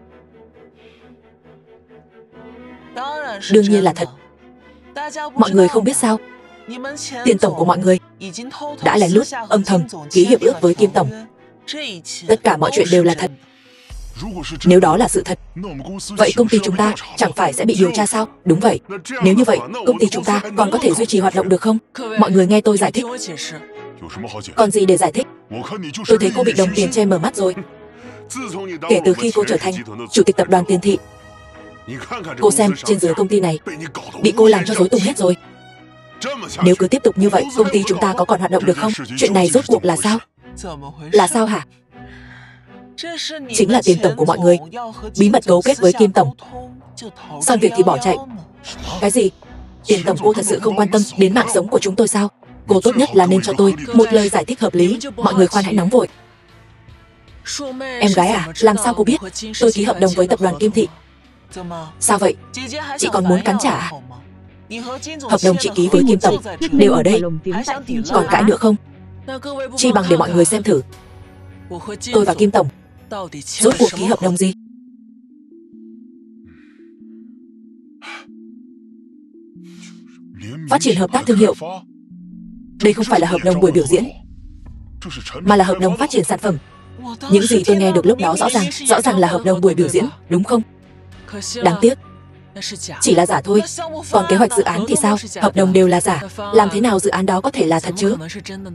Đương nhiên là thật. Mọi người không biết sao? Tiền tổng của mọi người đã lén lút âm thầm ký hiệp ước với Kim tổng. Tất cả mọi chuyện đều là thật. Nếu đó là sự thật, vậy công ty chúng ta chẳng phải sẽ bị điều tra sao? Đúng vậy. Nếu như vậy, công ty chúng ta còn có thể duy trì hoạt động được không? Mọi người nghe tôi giải thích. Còn gì để giải thích? Tôi thấy cô bị đồng tiền che mờ mắt rồi. Kể từ khi cô trở thành chủ tịch tập đoàn Tiền Thị, cô xem trên dưới công ty này bị cô làm cho rối tung hết rồi. Nếu cứ tiếp tục như vậy, công ty chúng ta có còn hoạt động được không? Chuyện này rốt cuộc là sao? Là sao hả? Chính là tiền tổng của mọi người bí mật cấu kết với Kim tổng, xong việc thì bỏ chạy. Cái gì? Tiền tổng cô thật sự không quan tâm đến mạng sống của chúng tôi sao? Cô tốt nhất là nên cho tôi một lời giải thích hợp lý. Mọi người khoan hãy nóng vội. Em gái à, làm sao cô biết tôi ký hợp đồng với tập đoàn Kim Thị? Sao vậy? Chị còn muốn cắn trả à? Hợp đồng chị ký với Kim tổng đều ở đây, còn cãi nữa không? Chi bằng để mọi người xem thử tôi và Kim tổng rốt cuộc ký hợp đồng gì. Phát triển hợp tác thương hiệu. Đây không phải là hợp đồng buổi biểu diễn, mà là hợp đồng phát triển sản phẩm. Những gì tôi nghe được lúc đó rõ ràng là hợp đồng buổi biểu diễn, đúng không? Đáng tiếc, chỉ là giả thôi. Còn kế hoạch dự án thì sao? Hợp đồng đều là giả. Làm thế nào dự án đó có thể là thật chứ?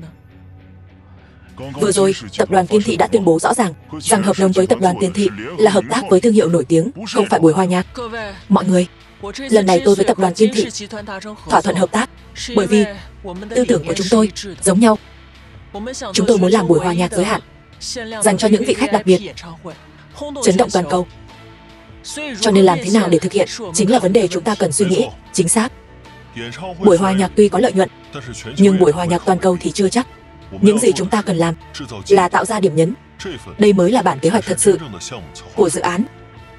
Vừa rồi, tập đoàn Kim Thị đã tuyên bố rõ ràng rằng hợp đồng với tập đoàn Tiền Thị là hợp tác với thương hiệu nổi tiếng, không phải buổi hòa nhạc. Mọi người, lần này tôi với tập đoàn Kim Thị thỏa thuận hợp tác bởi vì tư tưởng của chúng tôi giống nhau. Chúng tôi muốn làm buổi hòa nhạc giới hạn dành cho những vị khách đặc biệt, chấn động toàn cầu. Cho nên làm thế nào để thực hiện chính là vấn đề chúng ta cần suy nghĩ. Chính xác. Buổi hòa nhạc tuy có lợi nhuận, nhưng buổi hòa nhạc toàn cầu thì chưa chắc. Những gì chúng ta cần làm là tạo ra điểm nhấn. Đây mới là bản kế hoạch thật sự của dự án.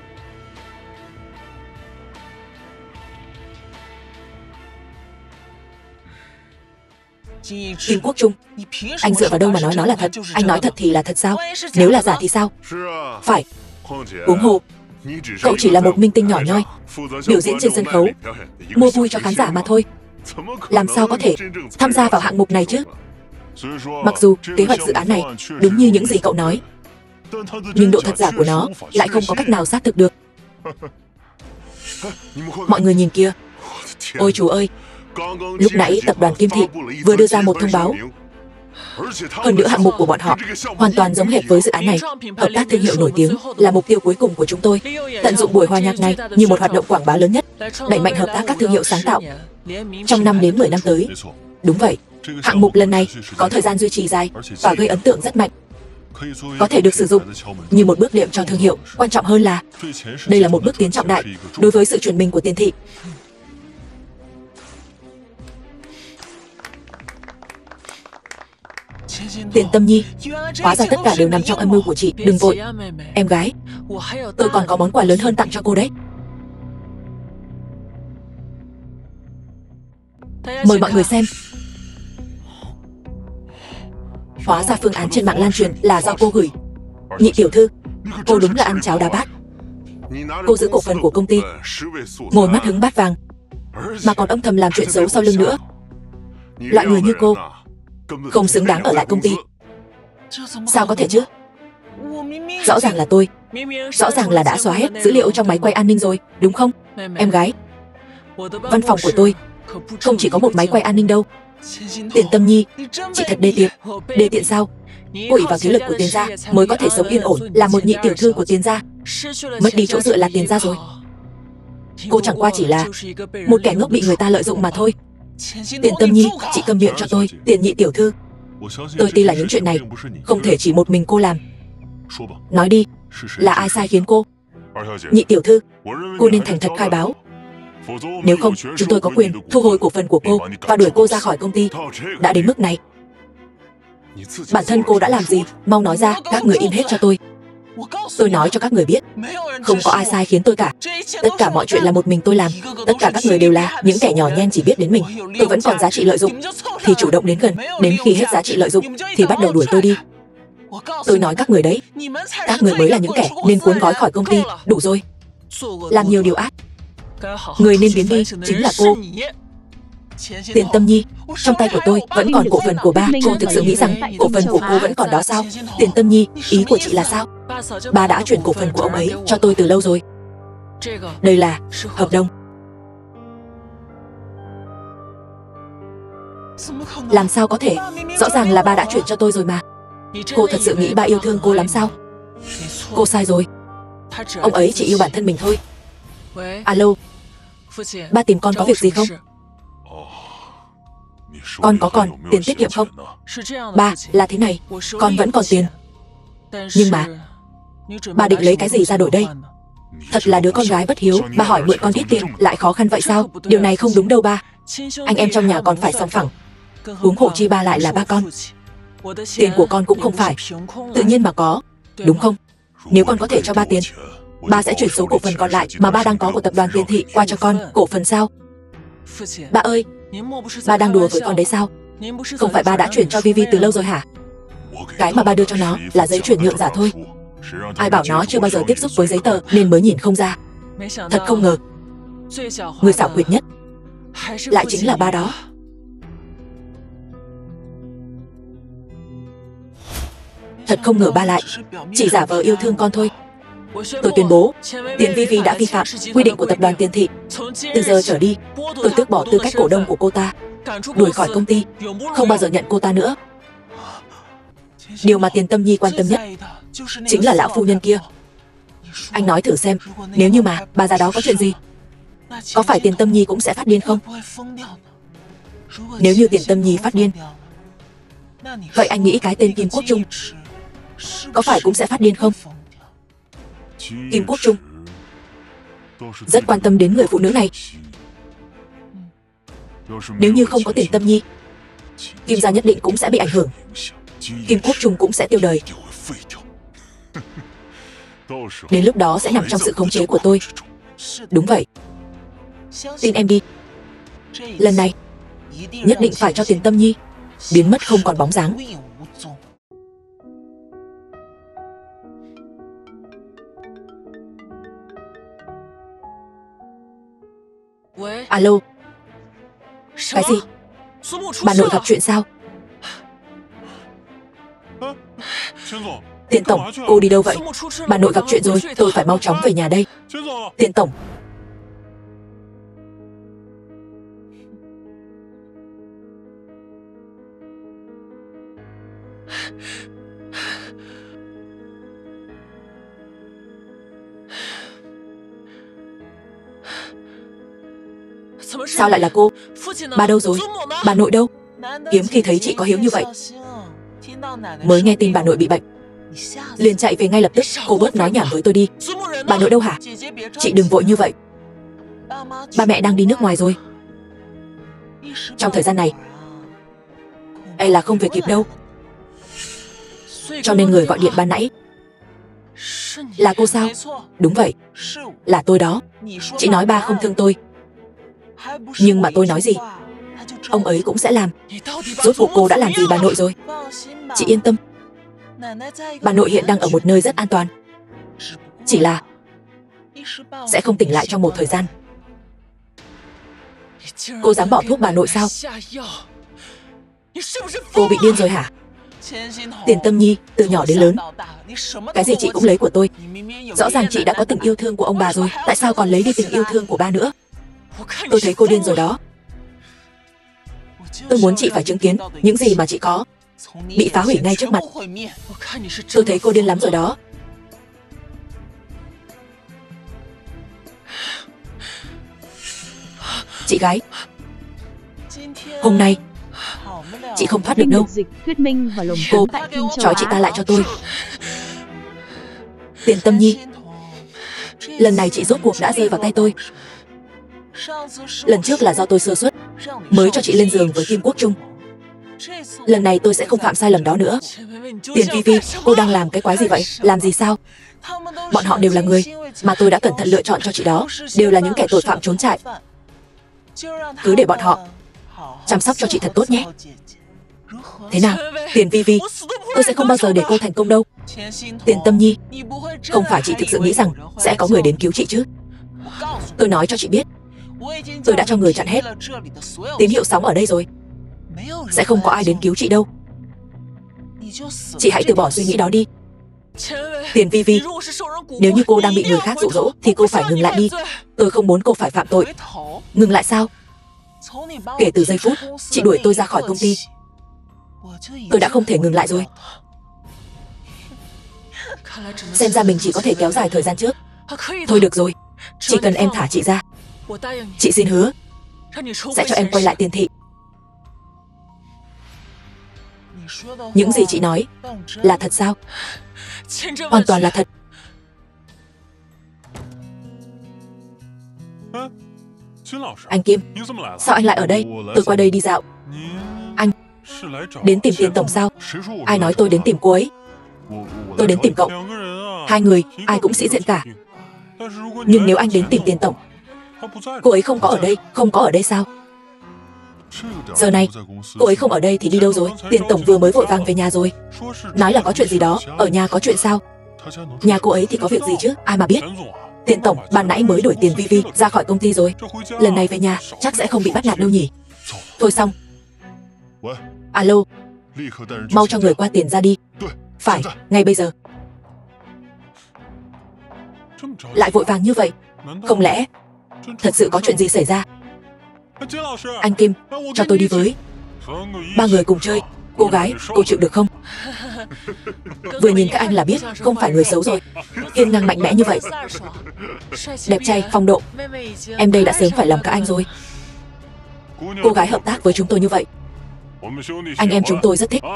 Kim Quốc Trung, anh dựa vào đâu mà nói nó là thật? Anh nói thật thì là thật sao? Nếu là giả thì sao? Phải. Huống hồ, cậu chỉ là một minh tinh nhỏ nhoi, biểu diễn trên sân khấu, mua vui cho khán giả mà thôi. Làm sao có thể tham gia vào hạng mục này chứ? Mặc dù kế hoạch dự án này đúng như những gì cậu nói, nhưng độ thật giả của nó lại không có cách nào xác thực được. Mọi người nhìn kìa. Ôi chú ơi, lúc nãy tập đoàn Kim Thị vừa đưa ra một thông báo. Hơn nữa hạng mục của bọn họ hoàn toàn giống hệt với dự án này. Hợp tác thương hiệu nổi tiếng là mục tiêu cuối cùng của chúng tôi. Tận dụng buổi hòa nhạc này như một hoạt động quảng bá lớn nhất, đẩy mạnh hợp tác các thương hiệu sáng tạo trong 5 đến 10 năm tới. Đúng vậy, hạng mục lần này có thời gian duy trì dài và gây ấn tượng rất mạnh. Có thể được sử dụng như một bước đệm cho thương hiệu. Quan trọng hơn là đây là một bước tiến trọng đại đối với sự chuyển mình của Tiền thị. Tiền Tâm Nhi, hóa ra tất cả đều nằm trong âm mưu của chị. Đừng vội, em gái. Tôi còn có món quà lớn hơn tặng cho cô đấy. Mời mọi người xem. Hóa ra phương án trên mạng lan truyền là do cô gửi. Nhị tiểu thư, cô đúng là ăn cháo đá bát. Cô giữ cổ phần của công ty, ngồi mắt hứng bát vàng, mà còn âm thầm làm chuyện xấu sau lưng nữa. Loại người như cô không xứng đáng ở lại công ty. Sao có thể chứ? Rõ ràng là tôi, rõ ràng là đã xóa hết dữ liệu trong máy quay an ninh rồi, đúng không? Em gái, văn phòng của tôi không chỉ có một máy quay an ninh đâu. Tiền Tâm Nhi, chị thật đê tiện. Đê tiện sao? Cô ỷ vào thế lực của Tiền gia mới có thể sống yên ổn, là một nhị tiểu thư của Tiền gia. Mất đi chỗ dựa là Tiền gia rồi. Cô chẳng qua chỉ là một kẻ ngốc bị người ta lợi dụng mà thôi. Tiền Tâm Nhi, chị câm miệng cho tôi. Tiền nhị tiểu thư, tôi tin là những chuyện này không thể chỉ một mình cô làm. Nói đi, là ai sai khiến cô? Nhị tiểu thư, cô nên thành thật khai báo. Nếu không, chúng tôi có quyền thu hồi cổ phần của cô và đuổi cô ra khỏi công ty. Đã đến mức này, bản thân cô đã làm gì? Mau nói ra, các người im hết cho tôi. Tôi nói cho các người biết, không có ai sai khiến tôi cả. Tất cả mọi chuyện là một mình tôi làm. Tất cả các người đều là những kẻ nhỏ nhen chỉ biết đến mình. Tôi vẫn còn giá trị lợi dụng thì chủ động đến gần, đến khi hết giá trị lợi dụng thì bắt đầu đuổi tôi đi. Tôi nói các người đấy, các người mới là những kẻ nên cuốn gói khỏi công ty. Đủ rồi, làm nhiều điều ác. Người nên biến đi chính là cô. Tiền Tâm Nhi, trong tay của tôi vẫn còn cổ phần của ba. Cô thực sự nghĩ rằng cổ phần của cô vẫn còn đó sao? Tiền Tâm Nhi, ý của chị là sao? Ba đã chuyển cổ phần của ông ấy cho tôi từ lâu rồi. Đây là hợp đồng. Làm sao có thể? Rõ ràng là ba đã chuyển cho tôi rồi mà. Cô thật sự nghĩ ba yêu thương cô lắm sao? Cô sai rồi. Ông ấy chỉ yêu bản thân mình thôi. Alo, ba tìm con có việc gì không? Con có còn tiền tiết kiệm không? Ba, là thế này, con vẫn còn tiền. Nhưng mà ba định lấy cái gì ra đổi đây? Thật là đứa con gái bất hiếu. Ba hỏi mượn con ít tiền lại khó khăn vậy sao? Điều này không đúng đâu ba. Anh em trong nhà còn phải song phẳng. Huống hộ chi ba lại là ba con. Tiền của con cũng không phải tự nhiên mà có, đúng không? Nếu con có thể cho ba tiền, ba sẽ chuyển số cổ phần còn lại mà ba đang có của tập đoàn Tiền thị qua cho con. Cổ phần sao? Ba ơi, ba đang đùa với con đấy sao? Không phải ba đã chuyển cho Vivi từ lâu rồi hả? Cái mà ba đưa cho nó là giấy chuyển nhượng giả thôi. Ai bảo nó chưa bao giờ tiếp xúc với giấy tờ nên mới nhìn không ra. Thật không ngờ, người xảo quyệt nhất lại chính là ba đó. Thật không ngờ ba lại chỉ giả vờ yêu thương con thôi. Tôi tuyên bố, Tiền Vivi đã vi phạm quy định của tập đoàn Tiền thị. Từ giờ trở đi, tôi tước bỏ tư cách cổ đông của cô ta, đuổi khỏi công ty, không bao giờ nhận cô ta nữa. Điều mà Tiền Tâm Nhi quan tâm nhất chính là lão phu nhân kia. Anh nói thử xem, nếu như mà bà già đó có chuyện gì, có phải Tiền Tâm Nhi cũng sẽ phát điên không? Nếu như Tiền Tâm Nhi phát điên, vậy anh nghĩ cái tên Kim Quốc Trung có phải cũng sẽ phát điên không? Kim Quốc Trung rất quan tâm đến người phụ nữ này. Nếu như không có Tiền Tâm Nhi, Kim gia nhất định cũng sẽ bị ảnh hưởng. Kim Quốc Trung cũng sẽ tiêu đời. Đến lúc đó sẽ nằm trong sự khống chế của tôi. Đúng vậy. Tin em đi. Lần này nhất định phải cho Tiền Tâm Nhi biến mất không còn bóng dáng. Alo. Cái gì? Bà nội gặp chuyện sao? Tiền tổng, cô đi đâu vậy? Bà nội gặp chuyện rồi, tôi phải mau chóng về nhà đây. Tiền tổng. Sao lại là cô? Ba đâu rồi? Bà nội đâu? Hiếm khi thấy chị có hiếu như vậy. Mới nghe tin bà nội bị bệnh, liền chạy về ngay lập tức. Cô bớt nói nhảm với tôi đi. Bà nội đâu hả? Chị đừng vội như vậy. Ba mẹ đang đi nước ngoài rồi. Trong thời gian này e là không về kịp đâu. Cho nên người gọi điện ban nãy là cô sao? Đúng vậy, là tôi đó. Chị nói ba không thương tôi, nhưng mà tôi nói gì ông ấy cũng sẽ làm. Rốt cuộc cô đã làm gì bà nội rồi? Chị yên tâm, bà nội hiện đang ở một nơi rất an toàn. Chỉ là sẽ không tỉnh lại trong một thời gian. Cô dám bỏ thuốc bà nội sao? Cô bị điên rồi hả? Tiền Tâm Nhi, từ nhỏ đến lớn cái gì chị cũng lấy của tôi. Rõ ràng chị đã có tình yêu thương của ông bà rồi, tại sao còn lấy đi tình yêu thương của ba nữa? Tôi thấy cô điên rồi đó. Tôi muốn chị phải chứng kiến những gì mà chị có bị phá hủy ngay trước mặt. Tôi thấy cô điên lắm rồi đó. Chị gái, hôm nay chị không thoát được đâu. Cô trói chị ta lại cho tôi. Tiền Tâm Nhi, lần này chị rốt cuộc đã rơi vào tay tôi. Lần trước là do tôi sơ suất mới cho chị lên giường với Kim Quốc Trung. Lần này tôi sẽ không phạm sai lầm đó nữa. Tiền Vi Vi, cô đang làm cái quái gì vậy? Làm gì sao? Bọn họ đều là người mà tôi đã cẩn thận lựa chọn cho chị đó, đều là những kẻ tội phạm trốn chạy. Cứ để bọn họ chăm sóc cho chị thật tốt nhé. Thế nào, Tiền Vi Vi, tôi sẽ không bao giờ để cô thành công đâu. Tiền Tâm Nhi, không phải chị thực sự nghĩ rằng sẽ có người đến cứu chị chứ? Tôi nói cho chị biết, tôi đã cho người chặn hết tín hiệu sóng ở đây rồi. Sẽ không có ai đến cứu chị đâu. Chị hãy từ bỏ suy nghĩ đó đi. Tiền Vi Vi, nếu như cô đang bị người khác dụ dỗ thì cô phải ngừng lại đi. Tôi không muốn cô phải phạm tội. Ngừng lại sao? Kể từ giây phút chị đuổi tôi ra khỏi công ty, tôi đã không thể ngừng lại rồi. Xem ra mình chỉ có thể kéo dài thời gian trước. Thôi được rồi, chỉ cần em thả chị ra, chị xin hứa sẽ cho em quay lại Tiền thị. Những gì chị nói là thật sao? Hoàn toàn là thật. Anh Kim, sao anh lại ở đây? Tôi qua đây đi dạo. Anh đến tìm Tiền tổng sao? Ai nói tôi đến tìm cô ấy? Tôi đến tìm cậu. Hai người ai cũng sĩ diện cả. Nhưng nếu anh đến tìm Tiền tổng, cô ấy không có ở đây. Không có ở đây sao? Giờ này cô ấy không ở đây thì đi đâu rồi? Tiền tổng vừa mới vội vàng về nhà rồi, nói là có chuyện gì đó. Ở nhà có chuyện sao? Nhà cô ấy thì có việc gì chứ, ai mà biết. Tiền tổng ban nãy mới đuổi Tiền Vi Vi ra khỏi công ty rồi. Lần này về nhà chắc sẽ không bị bắt nạt đâu nhỉ. Thôi xong. Alo, mau cho người qua tiền ra đi. Phải, ngay bây giờ. Lại vội vàng như vậy, không lẽ thật sự có chuyện gì xảy ra? Anh Kim, cho tôi đi với. Ba người cùng chơi. Cô gái, cô chịu được không? Vừa nhìn các anh là biết không phải người xấu rồi. Hiên ngang mạnh mẽ như vậy, đẹp trai, phong độ. Em đây đã sớm phải làm các anh rồi. Cô gái hợp tác với chúng tôi như vậy, anh em chúng tôi rất thích.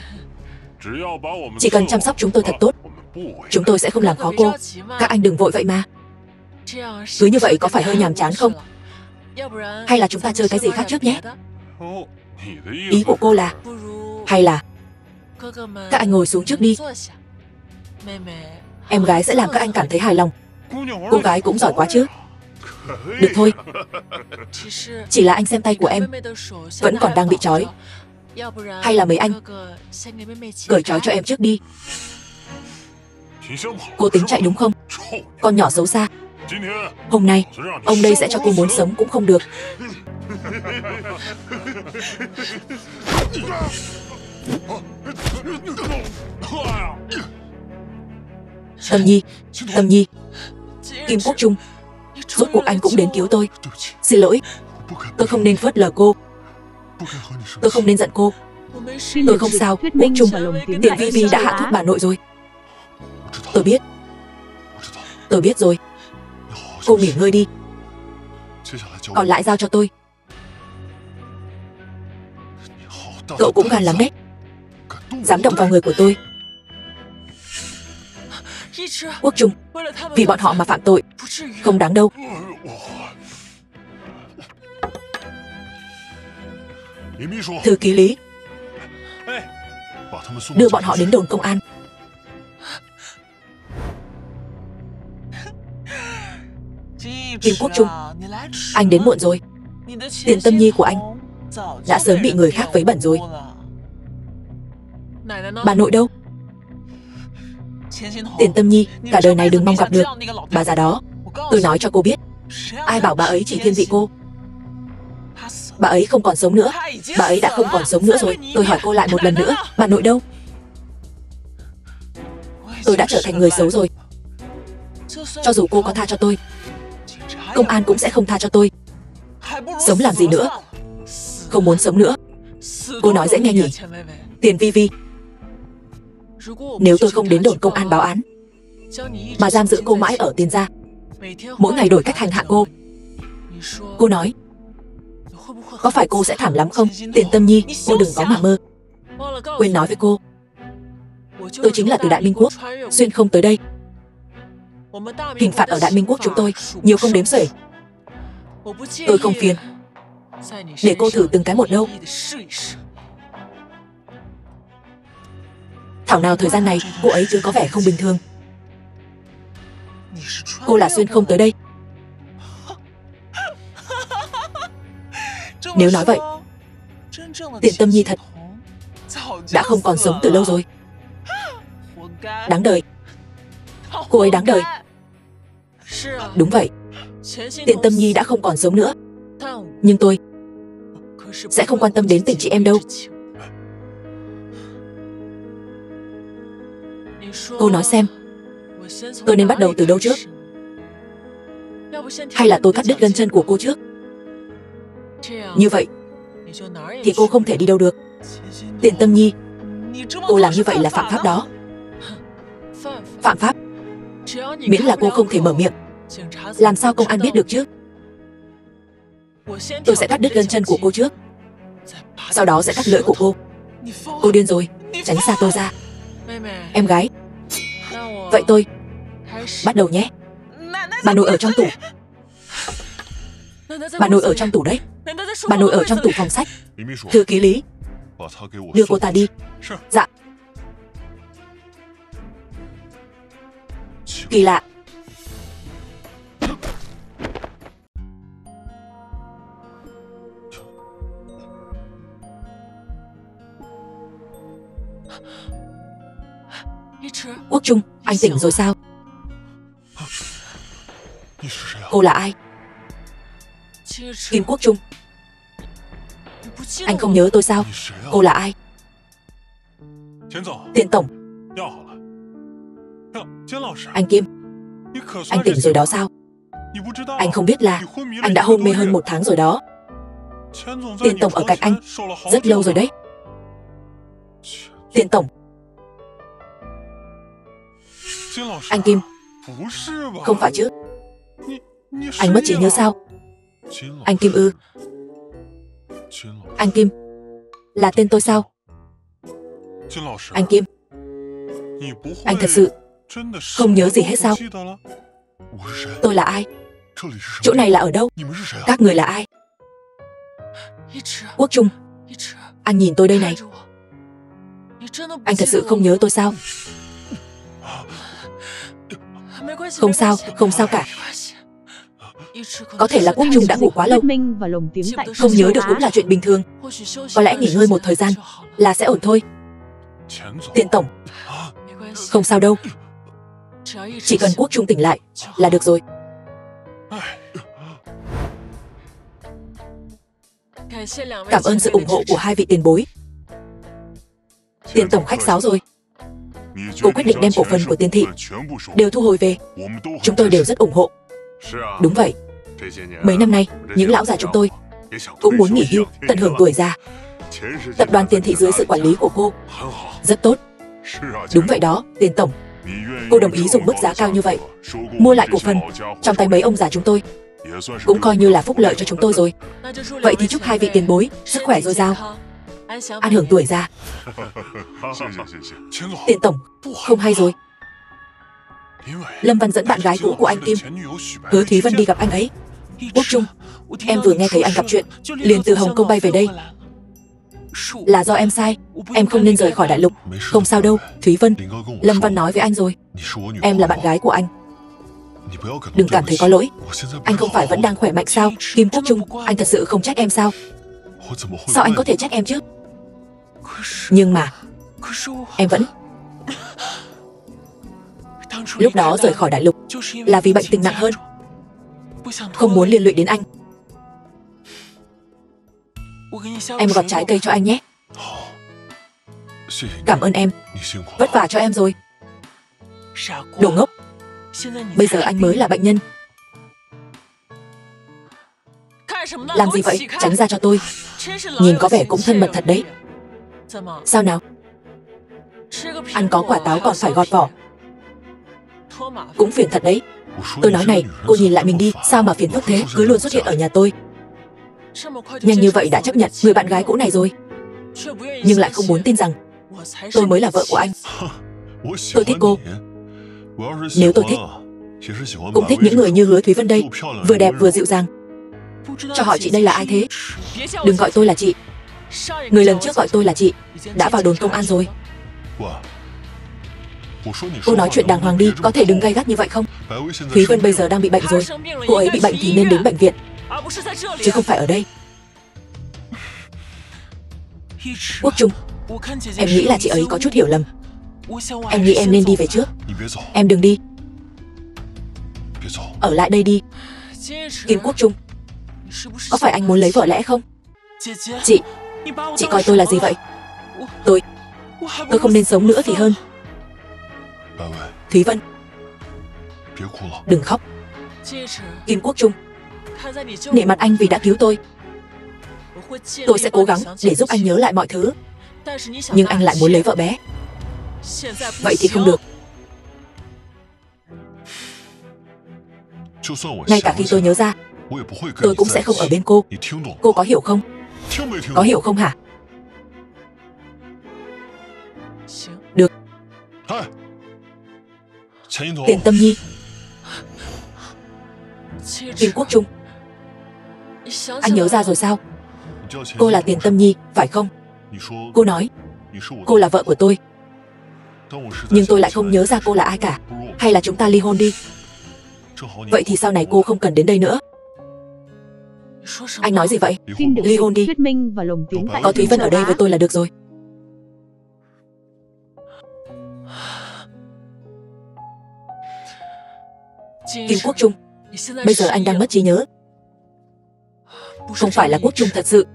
Chỉ cần chăm sóc chúng tôi thật tốt, chúng tôi sẽ không làm khó cô. Các anh đừng vội vậy mà. Cứ như vậy có phải hơi nhàm chán không? Hay là chúng ta chơi cái gì khác trước nhé? Ý của cô là hay là các anh ngồi xuống trước đi. Em gái sẽ làm các anh cảm thấy hài lòng. Cô gái cũng giỏi quá chứ. Được thôi, chỉ là anh xem tay của em vẫn còn đang bị trói. Hay là mấy anh cởi trói cho em trước đi. Cô tính chạy đúng không? Con nhỏ xấu xa. Hôm nay ông đây sẽ cho cô muốn sống cũng không được. Tâm Nhi, Tâm Nhi, Kim Quốc Trung, rốt cuộc anh cũng đến cứu tôi. Xin lỗi, tôi không nên phớt lờ cô. Tôi không nên giận cô. Tôi không sao, Quốc Trung. Tiền Vi Vi đã hạ thuốc bà nội rồi. Tôi biết rồi. Cô nghỉ ngơi đi. Còn lại giao cho tôi. Cậu cũng gan lắm đấy, dám động vào người của tôi. Quốc Trung, vì bọn họ mà phạm tội, không đáng đâu. Thư ký Lý, đưa bọn họ đến đồn công an. Kim Quốc Trung, anh đến muộn rồi. Tiền Tâm Nhi của anh đã sớm bị người khác vấy bẩn rồi. Bà nội đâu? Tiền Tâm Nhi cả đời này đừng mong gặp được bà già đó. Tôi nói cho cô biết, ai bảo bà ấy chỉ thiên vị cô. Bà ấy không còn sống nữa. Bà ấy đã không còn sống nữa rồi. Tôi hỏi cô lại một lần nữa, bà nội đâu? Tôi đã trở thành người xấu rồi. Cho dù cô có tha cho tôi, công an cũng sẽ không tha cho tôi. Sống làm gì nữa? Không muốn sống nữa. Cô nói dễ nghe nhỉ? Tiền Vi Vi, nếu tôi không đến đồn công an báo án, mà giam giữ cô mãi ở Tiền gia, mỗi ngày đổi cách hành hạ cô nói, có phải cô sẽ thảm lắm không? Tiền Tâm Nhi, cô đừng có mà mơ. Quên nói với cô, tôi chính là từ Đại Minh Quốc, xuyên không tới đây. Hình phạt ở Đại Minh Quốc chúng tôi nhiều không đếm xuể. Tôi không phiền, để cô thử từng cái một đâu. Thảo nào thời gian này cô ấy cứ có vẻ không bình thường. Cô là xuyên không tới đây. Nếu nói vậy, Tiền Tâm Nhi thật đã không còn sống từ lâu rồi. Đáng đời. Cô ấy đáng đời. Đúng vậy, Tiền Tâm Nhi đã không còn sống nữa. Nhưng tôi sẽ không quan tâm đến tình chị em đâu. Cô nói xem, tôi nên bắt đầu từ đâu trước? Hay là tôi cắt đứt gân chân của cô trước? Như vậy thì cô không thể đi đâu được. Tiền Tâm Nhi, cô làm như vậy là phạm pháp đó. Phạm pháp? Miễn là cô không thể mở miệng, làm sao công an biết được chứ? Tôi sẽ cắt đứt gân chân của cô trước, sau đó sẽ cắt lưỡi của cô. Cô điên rồi, tránh xa tôi ra. Em gái, vậy tôi bắt đầu nhé. Bà nội ở trong tủ. Bà nội ở trong tủ đấy. Bà nội ở trong tủ phòng sách. Thư ký Lý, đưa cô ta đi. Dạ. Kỳ lạ. Quốc Trung, anh tỉnh rồi sao? Cô là ai? Kim Quốc Trung. Anh không nhớ tôi sao? Cô là ai? Tiền tổng. Anh Kim, anh tỉnh rồi đó sao? Anh không biết là anh đã hôn mê hơn 1 tháng rồi đó. Tiền tổng ở cạnh anh rất lâu rồi đấy. Tiền tổng. Anh Kim, không phải chứ? Anh mất trí nhớ sao? Anh Kim ư? Anh Kim là tên tôi sao? Anh Kim, anh thật sự không nhớ gì hết sao? Tôi là ai? Chỗ này là ở đâu? Các người là ai? Quốc Trung, anh nhìn tôi đây này. Anh thật sự không nhớ tôi sao? Không sao, không sao cả. Có thể là Quốc Trung đã ngủ quá lâu, không nhớ được cũng là chuyện bình thường. Có lẽ nghỉ ngơi một thời gian là sẽ ổn thôi. Tiền tổng, không sao đâu. Chỉ cần Quốc Trung tỉnh lại là được rồi. Cảm ơn sự ủng hộ của 2 vị tiền bối. Tiền tổng khách sáo rồi. Cô quyết định đem cổ phần của Tiền thị đều thu hồi về. Chúng tôi đều rất ủng hộ. Đúng vậy. Mấy năm nay, những lão già chúng tôi cũng muốn nghỉ hưu, tận hưởng tuổi già. Tập đoàn Tiền thị dưới sự quản lý của cô rất tốt. Đúng vậy đó, Tiền tổng. Cô đồng ý dùng mức giá cao như vậy mua lại cổ phần trong tay mấy ông già chúng tôi. Cũng coi như là phúc lợi cho chúng tôi rồi. Vậy thì chúc hai vị tiền bối sức khỏe dồi dào, an hưởng tuổi già. Tiền tổng, không hay rồi. Lâm Văn dẫn bạn gái cũ của anh Kim, Hứa Thúy Vân đi gặp anh ấy. Quốc Trung, em vừa nghe thấy anh gặp chuyện, liền từ Hồng Kông bay về đây. Là do em sai, em không nên rời khỏi đại lục. Không sao đâu, Thúy Vân. Lâm Văn nói với anh rồi, em là bạn gái của anh. Đừng cảm thấy có lỗi. Anh không phải vẫn đang khỏe mạnh sao? Kim Quốc Trung, anh thật sự không trách em sao? Sao anh có thể trách em chứ? Nhưng mà em vẫn... Lúc đó rời khỏi đại lục là vì bệnh tình nặng hơn, không muốn liên lụy đến anh. Em gọt trái cây cho anh nhé. Cảm ơn em. Vất vả cho em rồi. Đồ ngốc. Bây giờ anh mới là bệnh nhân. Làm gì vậy? Tránh ra cho tôi. Nhìn có vẻ cũng thân mật thật đấy. Sao nào? Ăn có quả táo còn phải gọt vỏ. Cũng phiền thật đấy. Tôi nói này, cô nhìn lại mình đi. Sao mà phiền phức thế? Cứ luôn xuất hiện ở nhà tôi. Nhanh như vậy đã chấp nhận người bạn gái cũ này rồi, nhưng lại không muốn tin rằng tôi mới là vợ của anh. Tôi thích cô. Nếu tôi thích, cũng thích những người như Hứa Thúy Vân đây, vừa đẹp vừa dịu dàng. Cho hỏi chị đây là ai thế? Đừng gọi tôi là chị. Người lần trước gọi tôi là chị đã vào đồn công an rồi. Cô nói chuyện đàng hoàng đi, có thể đừng gay gắt như vậy không? Thúy Vân bây giờ đang bị bệnh rồi. Cô ấy bị bệnh thì nên đến bệnh viện, chứ không phải ở đây. Quốc Trung, em nghĩ là chị ấy có chút hiểu lầm. Em nghĩ em nên đi về trước. Em đừng đi. Ở lại đây đi. Kim Quốc Trung, có phải anh muốn lấy vợ lẽ không? Chị coi tôi là gì vậy? Tôi không nên sống nữa thì hơn. Thúy Vân, đừng khóc. Kim Quốc Trung, nể mặt anh vì đã cứu tôi. Tôi sẽ cố gắng để giúp anh nhớ lại mọi thứ. Nhưng anh lại muốn lấy vợ bé. Vậy thì không được. Ngay cả khi tôi nhớ ra, tôi cũng sẽ không ở bên cô. Cô có hiểu không? Có hiểu không hả? Được. Tiền Tâm Nhi. Kim Quốc Trung, anh nhớ ra rồi sao? Cô là Tiền Tâm Nhi, phải không? Cô nói cô là vợ của tôi, nhưng tôi lại không nhớ ra cô là ai cả. Hay là chúng ta ly hôn đi. Vậy thì sau này cô không cần đến đây nữa. Anh nói gì vậy? Ly hôn đi. Có Thúy Vân ở đây với tôi là được rồi. Kim Quốc Trung, bây giờ anh đang mất trí nhớ. Không phải là Quốc Trung thật sự.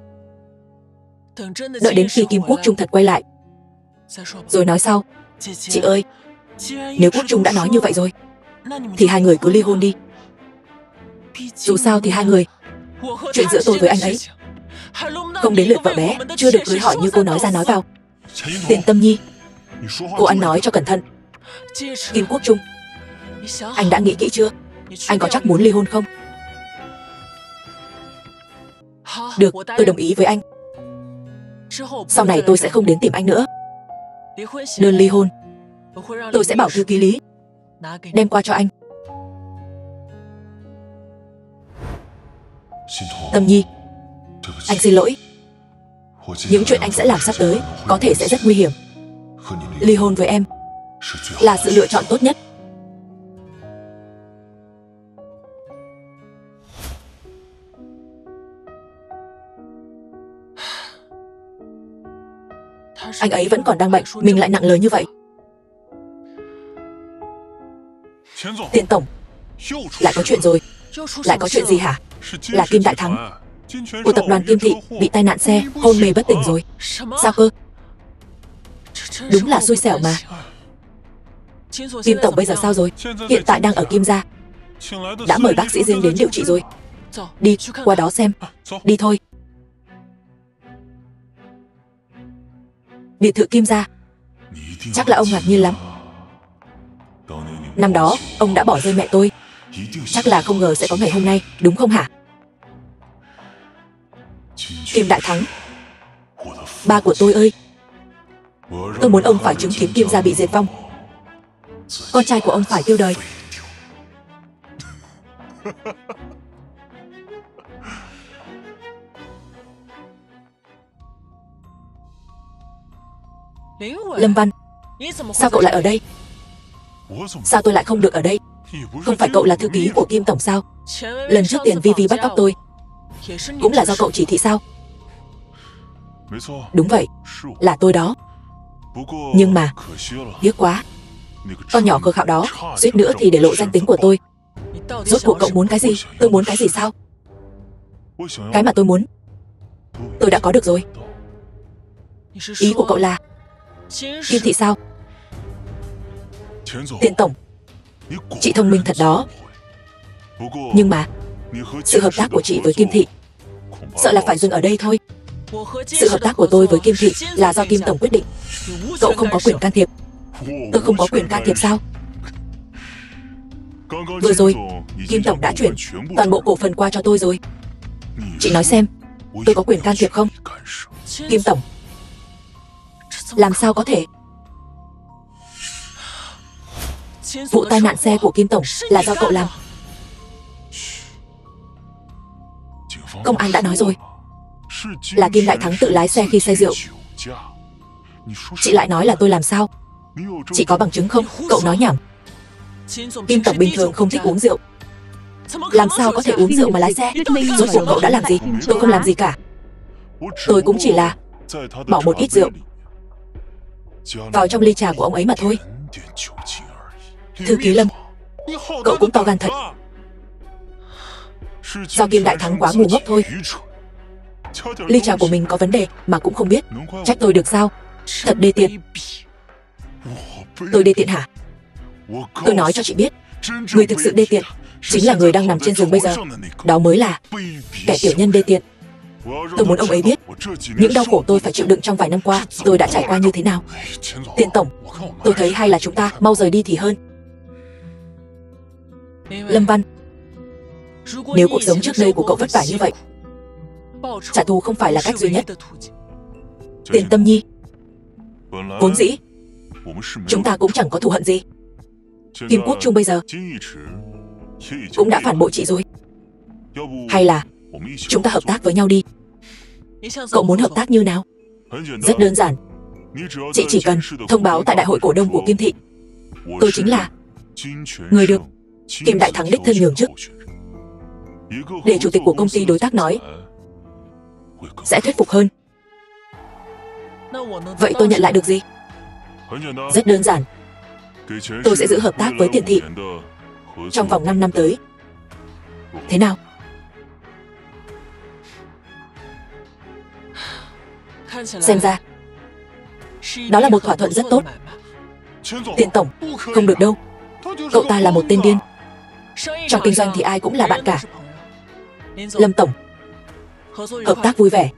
Đợi đến khi Kim Quốc Trung thật quay lại rồi nói sau. Chị ơi, nếu Quốc Trung đã nói như vậy rồi thì hai người cứ ly hôn đi. Dù sao thì hai người, chuyện giữa tôi với anh ấy không đến lượt vợ bé chưa được cưới hỏi như cô nói ra nói vào. Tiền Tâm Nhi, cô ăn nói cho cẩn thận. Kim Quốc Trung, anh đã nghĩ kỹ chưa? Anh có chắc muốn ly hôn không? Được, tôi đồng ý với anh. Sau này tôi sẽ không đến tìm anh nữa. Đơn ly hôn tôi sẽ bảo thư ký Lý đem qua cho anh. Tâm Nhi, anh xin lỗi. Những chuyện anh sẽ làm sắp tới có thể sẽ rất nguy hiểm. Ly hôn với em là sự lựa chọn tốt nhất. Anh ấy vẫn còn đang bệnh, mình lại nặng lời như vậy. Tiền tổng, lại có chuyện rồi. Lại có chuyện gì hả? Là Kim Đại Thắng của tập đoàn Kim Thị bị tai nạn xe, hôn mê bất tỉnh rồi. Sao cơ? Đúng là xui xẻo mà. Kim tổng bây giờ sao rồi? Hiện tại đang ở Kim gia. Đã mời bác sĩ riêng đến điều trị rồi. Đi, qua đó xem. Đi thôi. Biệt thự Kim gia. Chắc là ông ngạc nhiên lắm. Năm đó, ông đã bỏ rơi mẹ tôi, Chắc là không ngờ sẽ có ngày hôm nay, đúng không hả? Kim Đại Thắng, ba của tôi ơi, tôi muốn ông phải chứng kiến Kim gia bị diệt vong, con trai của ông phải tiêu đời. Lâm Văn, sao cậu lại ở đây? Sao tôi lại không được ở đây? Không phải cậu là thư ký của Kim tổng sao? Lần trước Tiền Vi Vi bắt cóc tôi cũng là do cậu chỉ thị sao? Đúng vậy, là tôi đó. Nhưng mà tiếc quá, con nhỏ khờ khạo đó suýt nữa thì để lộ danh tính của tôi. Rốt cuộc cậu muốn cái gì? Tôi muốn cái gì sao? Cái mà tôi muốn tôi đã có được rồi. Ý của cậu là Kim thị sao? Tiền tổng, chị thông minh thật đó. Nhưng mà sự hợp tác của chị với Kim thị sợ là phải dừng ở đây thôi. Sự hợp tác của tôi với Kim thị là do Kim tổng quyết định. Cậu không có quyền can thiệp. Tôi không có quyền can thiệp sao? Vừa rồi Kim tổng đã chuyển toàn bộ cổ phần qua cho tôi rồi. Chị nói xem, tôi có quyền can thiệp không? Kim tổng, làm sao có thể? Vụ tai nạn xe của Kim tổng là do cậu làm. Công an đã nói rồi, là Kim Đại Thắng tự lái xe khi say rượu. Chị lại nói là tôi làm sao? Chị có bằng chứng không? Cậu nói nhảm. Kim tổng bình thường không thích uống rượu. Làm sao có thể uống rượu mà lái xe? Rốt cuộc cậu đã làm gì? Tôi không làm gì cả. Tôi cũng chỉ là bỏ một ít rượu vào trong ly trà của ông ấy mà thôi. Thư ký Lâm, cậu cũng to gan thật. Do Kim Đại Thắng quá ngu ngốc thôi. Ly trà của mình có vấn đề mà cũng không biết. Trách tôi được sao? Thật đê tiện. Tôi đê tiện hả? Tôi nói cho chị biết, người thực sự đê tiện chính là người đang nằm trên giường bây giờ. Đó mới là kẻ tiểu nhân đê tiện. Tôi muốn ông ấy biết những đau khổ tôi phải chịu đựng trong vài năm qua tôi đã trải qua như thế nào. Tiền tổng, tôi thấy hay là chúng ta mau rời đi thì hơn. Lâm Văn, nếu cuộc sống trước đây của cậu vất vả như vậy, trả thù không phải là cách duy nhất. Tiền Tâm Nhi, vốn dĩ chúng ta cũng chẳng có thù hận gì. Kim Quốc Trung bây giờ cũng đã phản bội chị rồi. Hay là chúng ta hợp tác với nhau đi. Cậu muốn hợp tác như nào? Rất đơn giản. Chị chỉ cần thông báo tại đại hội cổ đông của Kim thị, tôi chính là người được Kim Đại Thắng đích thân nhường chức. Để chủ tịch của công ty đối tác nói sẽ thuyết phục hơn. Vậy tôi nhận lại được gì? Rất đơn giản. Tôi sẽ giữ hợp tác với Tiền thị trong vòng 5 năm tới. Thế nào? Xem ra đó là một thỏa thuận rất tốt. Tiền tổng, không được đâu. Cậu ta là một tên điên. Trong kinh doanh thì ai cũng là bạn cả. Lâm tổng, hợp tác vui vẻ.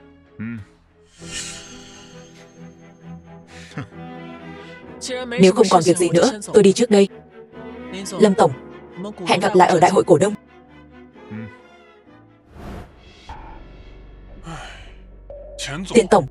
Nếu không còn việc gì nữa, tôi đi trước đây. Lâm tổng, hẹn gặp lại ở đại hội cổ đông. Tiền tổng,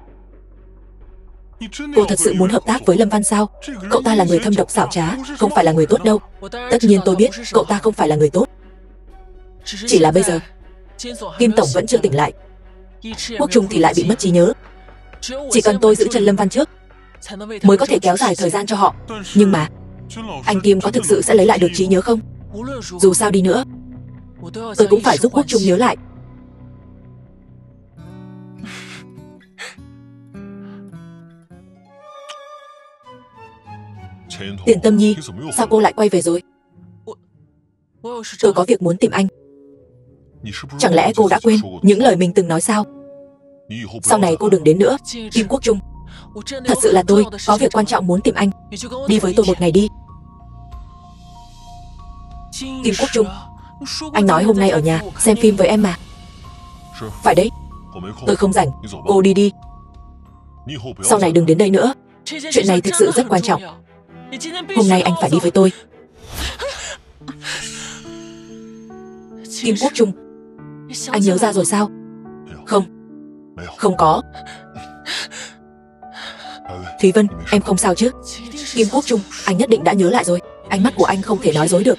cô thật sự muốn hợp tác với Lâm Văn sao? Cậu ta là người thâm độc xảo trá, không phải là người tốt đâu. Tất nhiên tôi biết cậu ta không phải là người tốt. Chỉ là bây giờ Kim tổng vẫn chưa tỉnh lại, Quốc Trung thì lại bị mất trí nhớ. Chỉ cần tôi giữ chân Lâm Văn trước mới có thể kéo dài thời gian cho họ. Nhưng mà anh Kim có thực sự sẽ lấy lại được trí nhớ không? Dù sao đi nữa, tôi cũng phải giúp Quốc Trung nhớ lại. Tiền Tâm Nhi, sao cô lại quay về rồi? Tôi có việc muốn tìm anh. Chẳng lẽ cô đã quên những lời mình từng nói sao? Sau này cô đừng đến nữa, Kim Quốc Trung. Thật sự là tôi có việc quan trọng muốn tìm anh. Đi với tôi một ngày đi. Kim Quốc Trung, anh nói hôm nay ở nhà xem phim với em mà. Phải đấy, tôi không rảnh, cô đi đi. Sau này đừng đến đây nữa. Chuyện này thực sự rất quan trọng. Hôm nay anh phải đi với tôi. Kim Quốc Trung. Anh nhớ ra rồi sao? Không. Không có. Thúy Vân, em không sao chứ? Kim Quốc Trung, anh nhất định đã nhớ lại rồi. Ánh mắt của anh không thể nói dối được.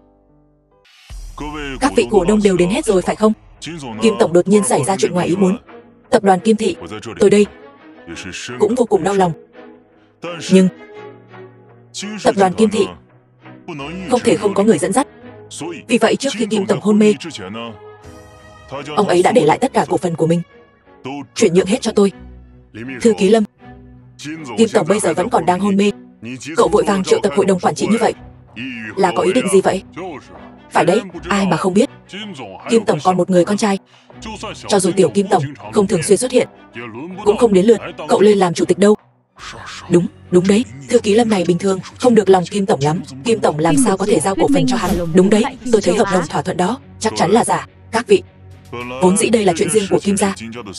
Các vị cổ đông đều đến hết rồi phải không? Kim tổng đột nhiên xảy ra chuyện ngoài ý muốn. Tập đoàn Kim Thị, tôi đây cũng vô cùng đau lòng. Nhưng tập đoàn Kim Thị không thể không có người dẫn dắt. Vì vậy trước khi Kim tổng hôn mê, ông ấy đã để lại tất cả cổ phần của mình, chuyển nhượng hết cho tôi. Thư ký Lâm, Kim tổng bây giờ vẫn còn đang hôn mê. Cậu vội vàng triệu tập hội đồng quản trị như vậy là có ý định gì vậy? Phải đấy, ai mà không biết. Kim tổng còn một người con trai. Cho dù tiểu Kim tổng không thường xuyên xuất hiện, cũng không đến lượt cậu lên làm chủ tịch đâu. Đúng đấy, thư ký Lâm này bình thường không được lòng Kim tổng lắm. Kim tổng làm sao có thể giao cổ phần cho hắn? Đúng đấy, tôi thấy hợp đồng thỏa thuận đó chắc chắn là giả. Các vị, vốn dĩ đây là chuyện riêng của Kim gia,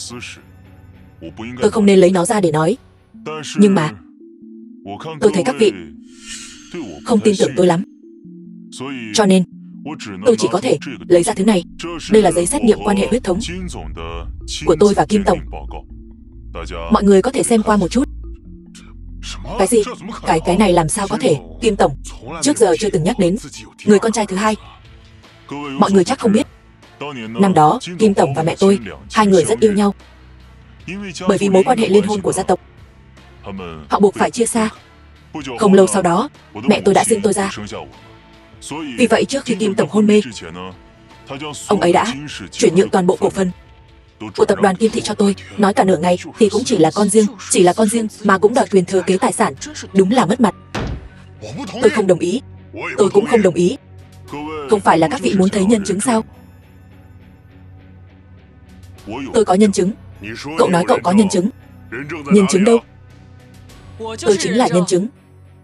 tôi không nên lấy nó ra để nói. Nhưng mà tôi thấy các vị không tin tưởng tôi lắm, cho nên tôi chỉ có thể lấy ra thứ này. Đây là giấy xét nghiệm quan hệ huyết thống của tôi và Kim tổng. Mọi người có thể xem qua một chút. Cái gì? Cái này làm sao có thể? Kim tổng trước giờ chưa từng nhắc đến người con trai thứ hai. Mọi người chắc không biết, năm đó Kim tổng và mẹ tôi, hai người rất yêu nhau. Bởi vì mối quan hệ liên hôn của gia tộc, họ buộc phải chia xa. Không lâu sau đó, mẹ tôi đã sinh tôi ra. Vì vậy trước khi Kim tổng hôn mê, ông ấy đã chuyển nhượng toàn bộ cổ phần của tập đoàn Kim Thị cho tôi. Nói cả nửa ngày thì cũng chỉ là con riêng mà cũng đòi quyền thừa kế tài sản. Đúng là mất mặt. Tôi không đồng ý. Tôi cũng không đồng ý. Không phải là các vị muốn thấy nhân chứng sao? Tôi có nhân chứng. Cậu nói cậu có nhân chứng. Nhân chứng đâu? Tôi chính là nhân chứng.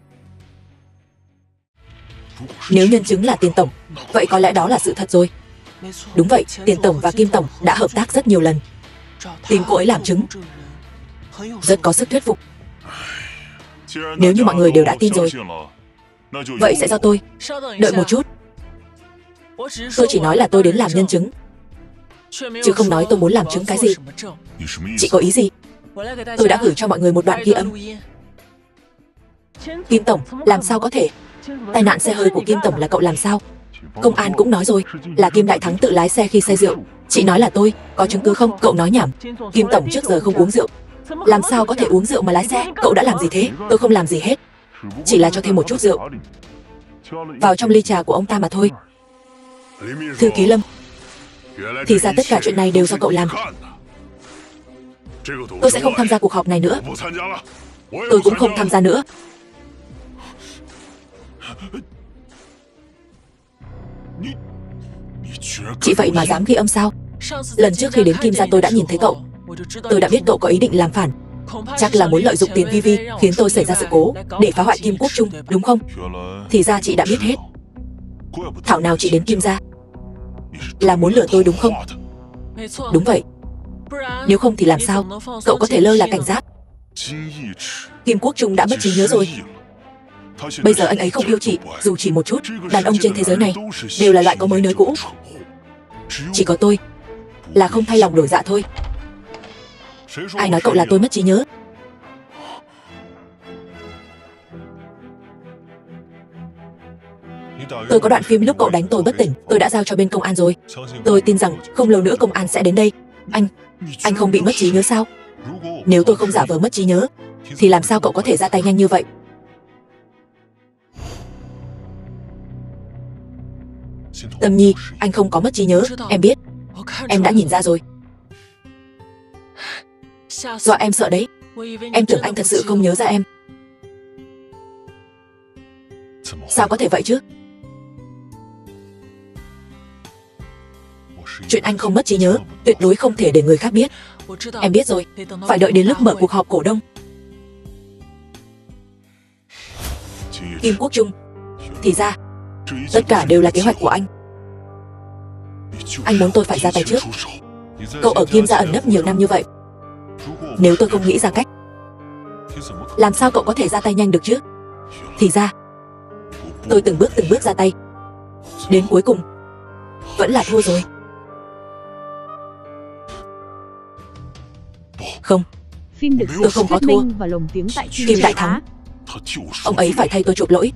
Nếu nhân chứng là Tiền tổng, vậy có lẽ đó là sự thật rồi. Đúng vậy, Tiền tổng và Kim tổng đã hợp tác rất nhiều lần. Tìm cô ấy làm chứng rất có sức thuyết phục. Nếu như mọi người đều đã tin rồi, vậy sẽ do tôi. Đợi một chút. Tôi chỉ nói là tôi đến làm nhân chứng, chứ không nói tôi muốn làm chứng cái gì. Chị có ý gì? Tôi đã gửi cho mọi người một đoạn ghi âm. Kim tổng, làm sao có thể? Tai nạn xe hơi của Kim tổng là cậu làm sao? Công an cũng nói rồi, là Kim Đại Thắng tự lái xe khi say rượu. Chị nói là tôi, có chứng cứ không? Cậu nói nhảm. Kim tổng trước giờ không uống rượu. Làm sao có thể uống rượu mà lái xe? Cậu đã làm gì thế? Tôi không làm gì hết. Chỉ là cho thêm một chút rượu vào trong ly trà của ông ta mà thôi. Thư ký Lâm, thì ra tất cả chuyện này đều do cậu làm. Tôi sẽ không tham gia cuộc họp này nữa. Tôi cũng không tham gia nữa. Chị vậy mà dám ghi âm sao? Lần trước khi đến Kim gia tôi đã nhìn thấy cậu. Tôi đã biết cậu có ý định làm phản. Chắc là muốn lợi dụng tiền Vi khiến tôi xảy ra sự cố để phá hoại Kim Quốc Trung, đúng không? Thì ra chị đã biết hết. Thảo nào chị đến Kim gia là muốn lừa tôi đúng không? Đúng vậy. Nếu không thì làm sao cậu có thể lơ là cảnh giác? Kim Quốc Trung đã mất trí nhớ rồi. Bây giờ anh ấy không yêu chị dù chỉ một chút. Đàn ông trên thế giới này đều là loại có mới nới cũ. Chỉ có tôi là không thay lòng đổi dạ thôi. Ai nói cậu là tôi mất trí nhớ? Tôi có đoạn phim lúc cậu đánh tôi bất tỉnh. Tôi đã giao cho bên công an rồi. Tôi tin rằng không lâu nữa công an sẽ đến đây. Anh không bị mất trí nhớ sao? Nếu tôi không giả vờ mất trí nhớ thì làm sao cậu có thể ra tay nhanh như vậy? Tâm Nhi, anh không có mất trí nhớ. Em biết. Em đã nhìn ra rồi. Do em sợ đấy. Em tưởng anh thật sự không nhớ ra em. Sao có thể vậy chứ? Chuyện anh không mất trí nhớ tuyệt đối không thể để người khác biết. Em biết rồi. Phải đợi đến lúc mở cuộc họp cổ đông. Kim Quốc Trung, thì ra tất cả đều là kế hoạch của anh. Anh muốn tôi phải ra tay trước. Cậu ở Kim gia ẩn nấp nhiều năm như vậy. Nếu tôi không nghĩ ra cách, làm sao cậu có thể ra tay nhanh được chứ? Thì ra tôi từng bước ra tay. Đến cuối cùng Vẫn là thua rồi. Không, Phim được tôi không có thua. và lồng tiếng tại Kim đại thắng. Ông ấy phải thay tôi chuộc lỗi.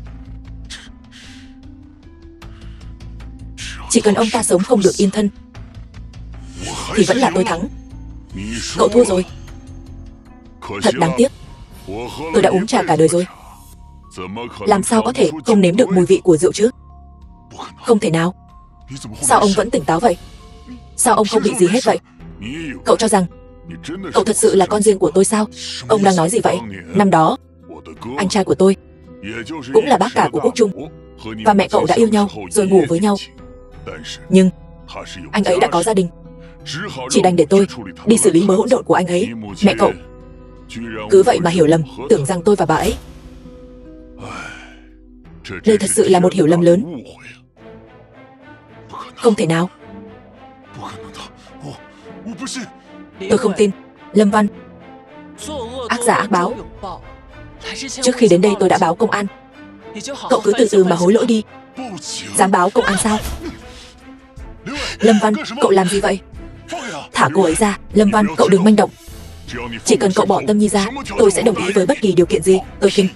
Chỉ cần ông ta sống không được yên thân thì vẫn là tôi thắng. Cậu thua rồi. Thật đáng tiếc. Tôi đã uống trà cả đời rồi. Làm sao có thể không nếm được mùi vị của rượu chứ? Không thể nào. Sao ông vẫn tỉnh táo vậy? Sao ông không bị gì hết vậy? Cậu cho rằng cậu thật sự là con riêng của tôi sao? Ông đang nói gì vậy? Năm đó, anh trai của tôi, cũng là bác cả của Quốc Trung, và mẹ cậu đã yêu nhau rồi ngủ với nhau. Nhưng anh ấy đã có gia đình. Chỉ đành để tôi đi xử lý mớ hỗn độn của anh ấy. Mẹ cậu cứ vậy mà hiểu lầm, tưởng rằng tôi và bà ấy. Đây thật sự là một hiểu lầm lớn. Không thể nào. Tôi không tin. Lâm Văn, ác giả ác báo. Trước khi đến đây tôi đã báo công an. Cậu cứ từ từ mà hối lỗi đi. Dám báo công an sao? Lâm Văn, cậu làm gì vậy? Thả cô ấy ra. Lâm Văn, cậu đừng manh động. Chỉ cần cậu bỏ Tâm Nhi ra, tôi sẽ đồng ý với bất kỳ điều kiện gì. Tôi kinh.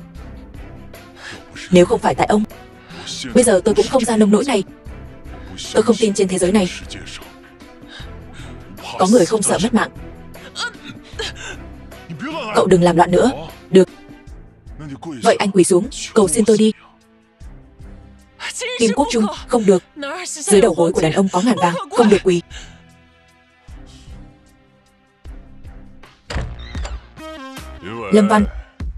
Nếu không phải tại ông, bây giờ tôi cũng không ra nông nỗi này. Tôi không tin trên thế giới này có người không sợ mất mạng. Cậu đừng làm loạn nữa. Được. Vậy anh quỳ xuống, cầu xin tôi đi. Kim Quốc Trung, không được. Dưới đầu gối của đàn ông có ngàn vàng, không được quỳ. Lâm Văn,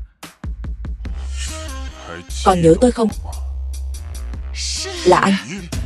còn nhớ tôi không? Là anh.